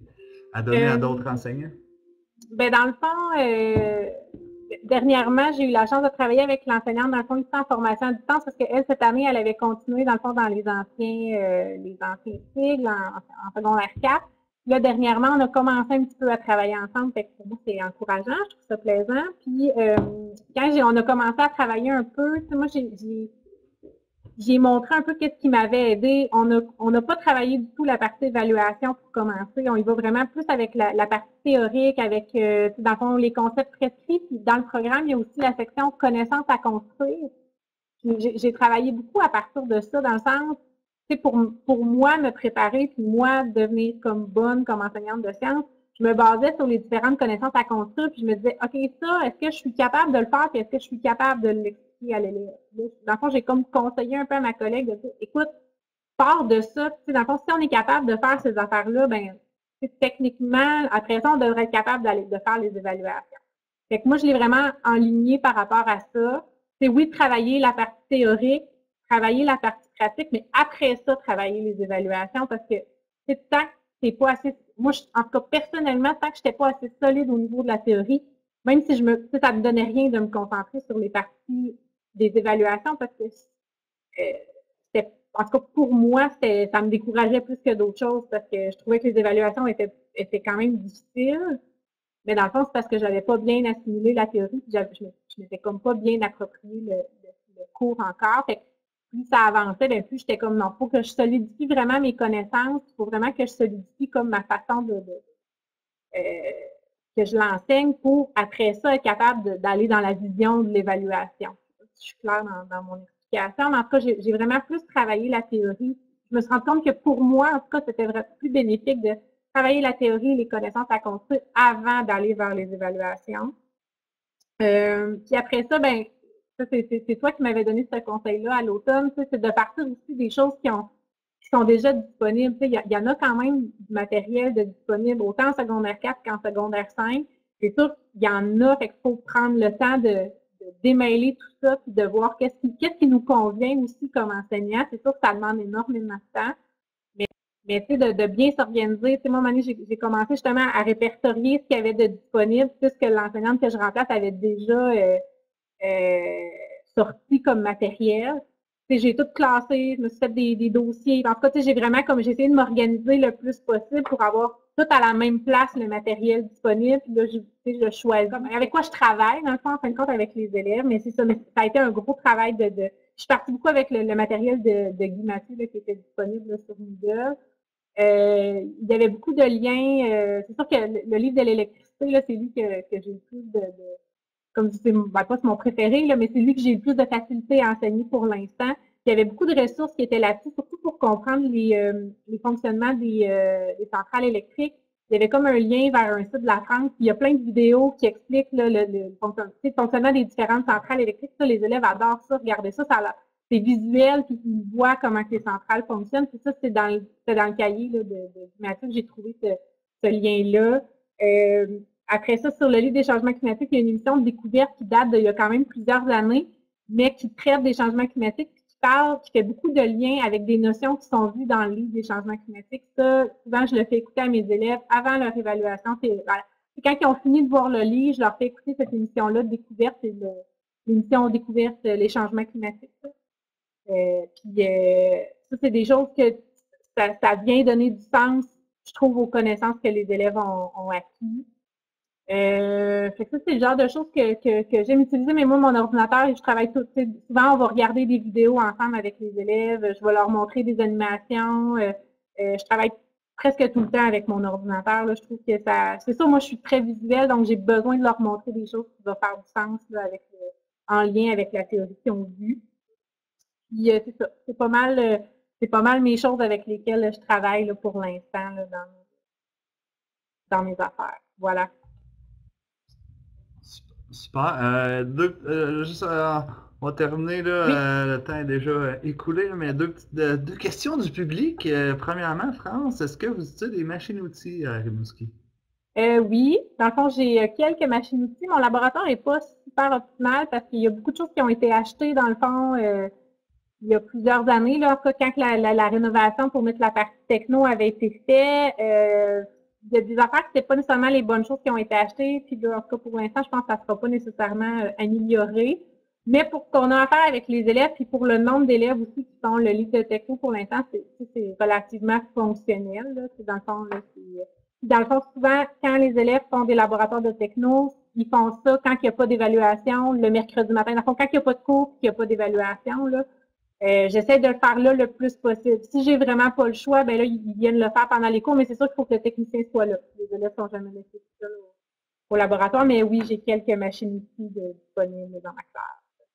à donner à d'autres enseignants? Ben, dans le fond, dernièrement, j'ai eu la chance de travailler avec l'enseignante, dans le fond, ici en formation à distance, parce qu'elle, cette année, elle avait continué, dans le fond, dans les anciens cycles, en secondaire 4. Là, dernièrement, on a commencé un petit peu à travailler ensemble, fait que pour moi, c'est encourageant, je trouve ça plaisant. Puis, quand on a commencé à travailler un peu, tu sais, moi, j'ai montré un peu qu'est-ce qui m'avait aidé. On n'a pas travaillé du tout la partie évaluation pour commencer. On y va vraiment plus avec la partie théorique, avec, dans le fond, les concepts prescrits. Puis dans le programme, il y a aussi la section connaissances à construire. J'ai travaillé beaucoup à partir de ça, dans le sens, tu sais, pour moi, me préparer, puis moi, devenir comme bonne, comme enseignante de sciences, je me basais sur les différentes connaissances à construire, puis je me disais, OK, ça, est-ce que je suis capable de le faire, puis est-ce que je suis capable de l'expliquer à l'élève? Dans le fond, j'ai comme conseillé un peu à ma collègue de dire, écoute, pars de ça, tu sais, dans le fond, si on est capable de faire ces affaires-là, ben, techniquement, après ça, on devrait être capable de faire les évaluations. Fait que moi, je l'ai vraiment enligné par rapport à ça. C'est oui, travailler la partie théorique, travailler la partie pratique, mais après ça, travailler les évaluations parce que c'est tant que c'est pas assez. Moi, en tout cas, personnellement, tant que je n'étais pas assez solide au niveau de la théorie, même si ça ne me donnait rien de me concentrer sur les parties des évaluations parce que en tout cas, pour moi, ça me décourageait plus que d'autres choses parce que je trouvais que les évaluations étaient quand même difficiles. Mais dans le fond, c'est parce que je n'avais pas bien assimilé la théorie, puis je m'étais comme pas bien approprié le cours encore. Fait que plus ça avançait, bien plus j'étais comme non, il faut que je solidifie vraiment mes connaissances, il faut vraiment que je solidifie comme ma façon que je l'enseigne pour après ça être capable d'aller dans la vision de l'évaluation. Si je suis claire dans mon explication, mais en tout cas, j'ai vraiment plus travaillé la théorie. Je me suis rendu compte que pour moi, en tout cas, c'était vraiment plus bénéfique de travailler la théorie et les connaissances à construire avant d'aller vers les évaluations. Puis après ça, ben, ça c'est toi qui m'avais donné ce conseil-là à l'automne, c'est de partir aussi des choses qui sont déjà disponibles. Il y en a quand même du matériel de disponible autant en secondaire 4 qu'en secondaire 5. C'est sûr qu'il y en a, fait qu'il faut prendre le temps de démêler tout ça puis de voir qu'est-ce qui nous convient aussi comme enseignant. C'est sûr que ça demande énormément de temps. Mais tu sais, de bien s'organiser. Tu sais, moi, à un moment donné, j'ai commencé justement à répertorier ce qu'il y avait de disponible, puisque l'enseignante que je remplace avait déjà sorti comme matériel. Tu sais, j'ai tout classé, je me suis fait des dossiers. En tout cas, tu sais, j'ai essayé de m'organiser le plus possible pour avoir tout à la même place le matériel disponible. Puis là, je choisis avec quoi je travaille, dans le fond, en fin de compte, avec les élèves. Mais c'est ça, mais ça a été un gros travail je suis partie beaucoup avec le matériel de Guy Mathieu là, qui était disponible là, sur Moodle. Il y avait beaucoup de liens. C'est sûr que le livre de l'électricité, c'est lui que j'ai le plus comme c'est pas c'est mon préféré, là, mais c'est lui que j'ai le plus de facilité à enseigner pour l'instant. Il y avait beaucoup de ressources qui étaient là-dessus, surtout pour comprendre les fonctionnements des centrales électriques. Il y avait comme un lien vers un site de la France. Il y a plein de vidéos qui expliquent là, le fonctionnement des différentes centrales électriques. Ça, les élèves adorent ça, regarder ça. C'est visuel, puis ils voient comment les centrales fonctionnent. Puis ça, c'est dans le cahier là, de Mathieu que j'ai trouvé ce lien-là. Après ça, sur le livre des changements climatiques, il y a une émission de découverte qui date d'il y a quand même plusieurs années, mais qui traite des changements climatiques, qui fait beaucoup de liens avec des notions qui sont vues dans le livre des changements climatiques. Ça, souvent, je le fais écouter à mes élèves avant leur évaluation. Quand ils ont fini de voir le livre, je leur fais écouter cette émission-là de découverte, c'est l'émission découverte les changements climatiques. Ça, c'est des choses que ça vient donner du sens, je trouve, aux connaissances que les élèves ont acquis. Fait que ça, c'est le genre de choses que j'aime utiliser, mais moi, mon ordinateur, je travaille tout. Souvent, on va regarder des vidéos ensemble avec les élèves, je vais leur montrer des animations. Je travaille presque tout le temps avec mon ordinateur. Là, je trouve que c'est ça, moi, je suis très visuelle, donc j'ai besoin de leur montrer des choses qui vont faire du sens là, en lien avec la théorie qu'ils ont vue. Puis c'est ça, c'est pas mal mes choses avec lesquelles je travaille là, pour l'instant là, dans mes affaires. Voilà. Super. On va terminer, là, oui. Le temps est déjà écoulé, mais deux questions du public. Premièrement, France, est-ce que vous utilisez des machines-outils à Rimouski? Oui, dans le fond, j'ai quelques machines-outils. Mon laboratoire n'est pas super optimal parce qu'il y a beaucoup de choses qui ont été achetées, dans le fond, il y a plusieurs années. Là, quand la rénovation pour mettre la partie techno avait été faite, il y a des affaires qui n'étaient pas nécessairement les bonnes choses qui ont été achetées, puis là, en tout cas, pour l'instant, je pense que ça ne sera pas nécessairement amélioré. Mais pour ce qu'on a affaire avec les élèves, puis pour le nombre d'élèves aussi qui font le livre de techno, pour l'instant, c'est relativement fonctionnel. Là. Dans le fond, là, dans le fond, souvent, quand les élèves font des laboratoires de techno, ils font ça quand il n'y a pas d'évaluation, le mercredi matin. Dans le fond, quand il n'y a pas de cours et qu'il n'y a pas d'évaluation, là, j'essaie de le faire là le plus possible. Si j'ai vraiment pas le choix, ben là, ils viennent le faire pendant les cours, mais c'est sûr qu'il faut que le technicien soit là. Les élèves sont jamais laissés tout seuls au laboratoire, mais oui, j'ai quelques machines ici disponibles dans ma classe.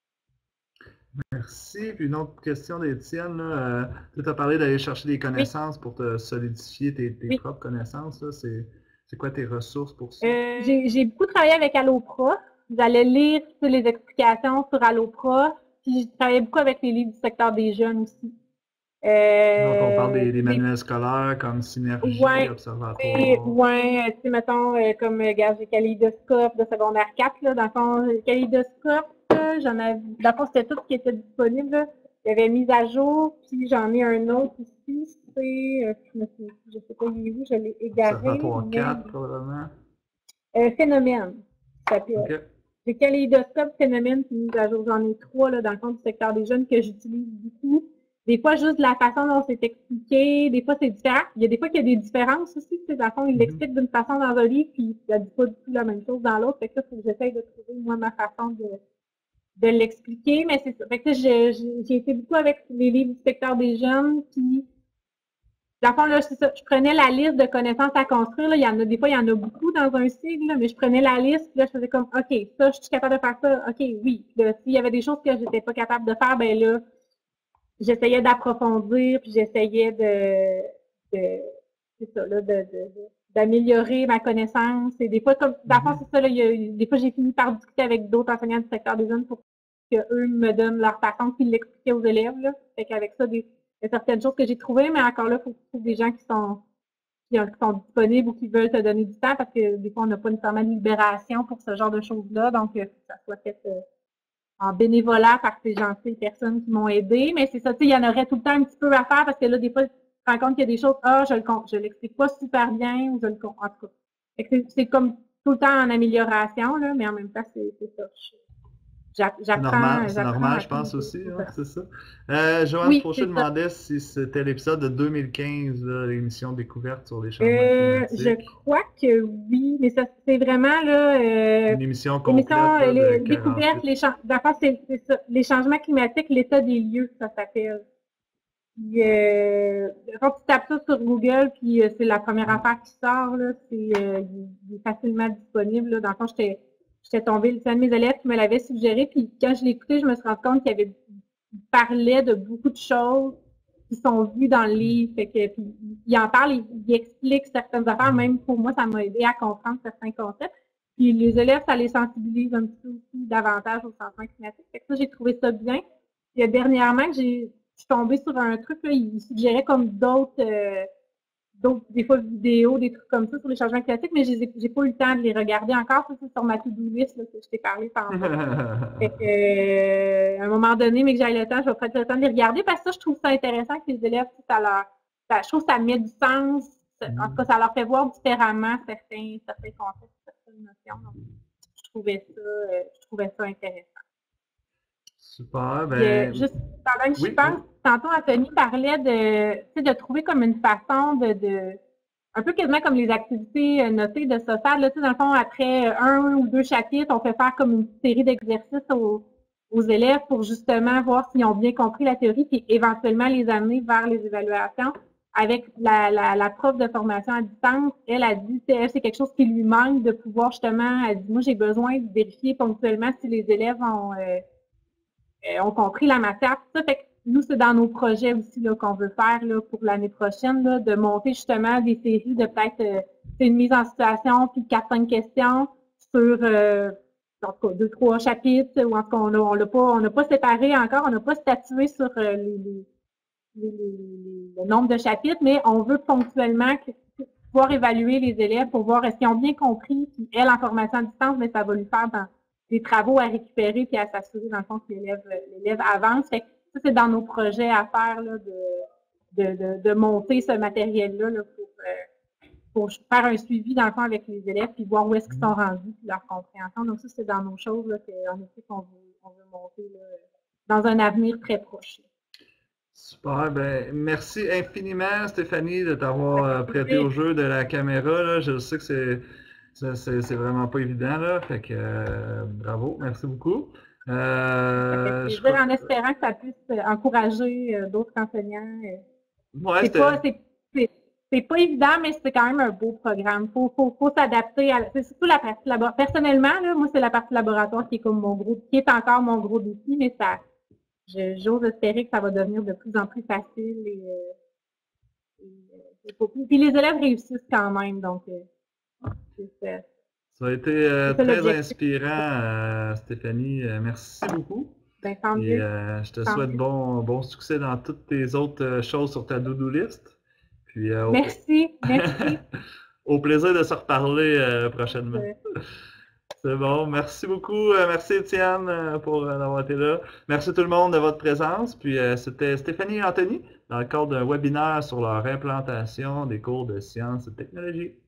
Merci. Puis une autre question d'Étienne. Tu as parlé d'aller chercher des connaissances pour te solidifier tes propres connaissances. C'est quoi tes ressources pour ça? J'ai beaucoup travaillé avec Alloprof. J'allais lire toutes les explications sur Alloprof. Puis je travaillais beaucoup avec les livres du secteur des jeunes aussi. Donc on parle des manuels scolaires comme Synergie, Observatoire. Oui, tu sais, mettons, comme, regarde, j'ai Kaléidoscope de secondaire 4, là, dans le fond, Kaléidoscope, j'en avais, dans le fond, c'était tout ce qui était disponible, là. J'avais mis à jour, puis j'en ai un autre ici, c'est, je sais pas où, je l'ai égaré. Observatoire 4, probablement. Phénomène, ça s'appelle. Okay. J'ai Kaléidoscope, Phénomène, puis mis à jour. J'en ai 3, là, dans le fond, du secteur des jeunes que j'utilise beaucoup. Des fois, juste la façon dont c'est expliqué, des fois, c'est différent. Il y a des fois qu'il y a des différences aussi. Tu sais, dans le fond, il l'explique d'une façon dans un livre, puis il ne dit pas du tout la même chose dans l'autre. Fait que là, il faut que j'essaye de trouver, moi, ma façon de l'expliquer. Mais c'est ça. Fait que j'ai été beaucoup avec les livres du secteur des jeunes, puis dans le fond, là, c'est ça. Je prenais la liste de connaissances à construire. Là. Il y en a, des fois, il y en a beaucoup dans un cycle, là, mais je prenais la liste, puis là, je faisais comme, OK, ça, je suis capable de faire ça. OK, oui. S'il y avait des choses que je n'étais pas capable de faire, ben là, j'essayais d'approfondir, puis j'essayais d'améliorer ma connaissance. Et des fois, comme, dans le fond, c'est ça, là, des fois, j'ai fini par discuter avec d'autres enseignants du secteur des jeunes pour qu'eux me donnent leur façon, puis l'expliquer aux élèves, là. Fait qu'avec ça, il y a certaines choses que j'ai trouvées, mais encore là, il faut que tu trouves des gens qui sont disponibles ou qui veulent te donner du temps, parce que des fois, on n'a pas nécessairement de libération pour ce genre de choses-là, donc, que ça soit fait en bénévolat par ces gentilles personnes qui m'ont aidé, mais c'est ça, tu sais, il y en aurait tout le temps un petit peu à faire parce que là, des fois, tu te rends compte qu'il y a des choses, je l'explique pas super bien ou je le comprends, en tout cas. C'est comme tout le temps en amélioration, là, mais en même temps, c'est ça. C'est normal, je pense aussi, hein, c'est ça. Joanne Fauché demandait si c'était l'épisode de 2015, l'émission Découverte sur les changements climatiques. Je crois que oui, mais ça c'est vraiment là. Une émission complète. Découverte, c'est ça. Les changements climatiques, l'état des lieux, ça s'appelle. Quand tu tapes ça sur Google, puis c'est la première affaire qui sort, là, il est facilement disponible. Là. Dans le fond, j'étais tombée, c'est un de mes élèves qui me l'avait suggéré, puis quand je l'ai écouté, je me suis rendu compte qu'il parlait de beaucoup de choses qui sont vues dans le livre. Fait que, puis, il en parle, il explique certaines affaires, même pour moi, ça m'a aidé à comprendre certains concepts. Puis les élèves, ça les sensibilise un petit peu aussi davantage au changement climatique. Fait que ça, j'ai trouvé ça bien. Puis dernièrement, je suis tombée sur un truc, là, il suggérait comme d'autres des fois vidéos, des trucs comme ça sur les changements climatiques, mais j'ai pas eu le temps de les regarder encore. Ça, c'est sur ma to-do list là, que je t'ai parlé tantôt. Fait que, à un moment donné, mais que j'aille le temps, je vais prendre le temps de les regarder parce que ça, je trouve ça intéressant que les élèves, je trouve que ça met du sens. En tout cas, ça leur fait voir différemment certains concepts, certaines notions. Donc, je trouvais ça intéressant. Super. Ben... Juste pendant que je pense, tantôt Anthony parlait de trouver comme une façon un peu quasiment comme les activités notées de ce faire. Là, dans le fond, après 1 ou 2 chapitres, on fait faire comme une série d'exercices aux élèves pour justement voir s'ils ont bien compris la théorie, puis éventuellement les amener vers les évaluations. Avec la prof de formation à distance, elle a dit que c'est quelque chose qui lui manque de pouvoir justement, elle dit, moi j'ai besoin de vérifier ponctuellement si les élèves ont compris la matière. Ça fait que nous, c'est dans nos projets aussi qu'on veut faire là, pour l'année prochaine, là, de monter justement des séries de peut-être une mise en situation, puis 4-5 questions sur en tout cas, 2-3 chapitres, ou en tout cas, on n'a pas séparé encore, on n'a pas statué sur le nombre de chapitres, mais on veut ponctuellement pouvoir évaluer les élèves pour voir est-ce qu'ils ont bien compris, puis elle, en formation à distance, mais ça va lui faire des travaux à récupérer puis à s'assurer, dans le fond, que l'élève avance. Fait que ça, c'est dans nos projets à faire là, de monter ce matériel-là là, pour faire un suivi dans le fond avec les élèves, puis voir où est-ce qu'ils sont rendus, puis leur compréhension. Donc ça, c'est dans nos choses là, qu'en effet, qu'on veut monter là, dans un avenir très proche. Super, ben merci infiniment Stéphanie de t'avoir prêté au jeu de la caméra. Là. Je sais que c'est vraiment pas évident, là. Fait que bravo, merci beaucoup. Ça fait plaisir en espérant que ça puisse encourager d'autres enseignants. Ouais, c'est pas évident, mais c'est quand même un beau programme. Faut s'adapter à. C'est surtout la partie laboratoire. Personnellement, là, moi, c'est la partie laboratoire qui est comme qui est encore mon gros défi, mais j'ose espérer que ça va devenir de plus en plus facile puis les élèves réussissent quand même, donc ça a été très inspirant, Stéphanie. Merci beaucoup. Ben, tant Et mieux. je te souhaite bon succès dans toutes tes autres choses sur ta to-do list. Puis, merci. Au plaisir de se reparler prochainement. C'est bon. Merci beaucoup. Merci Étienne pour avoir été là. Merci tout le monde de votre présence. Puis c'était Stéphanie et Anthony dans le cadre d'un webinaire sur leur implantation des cours de sciences et technologies.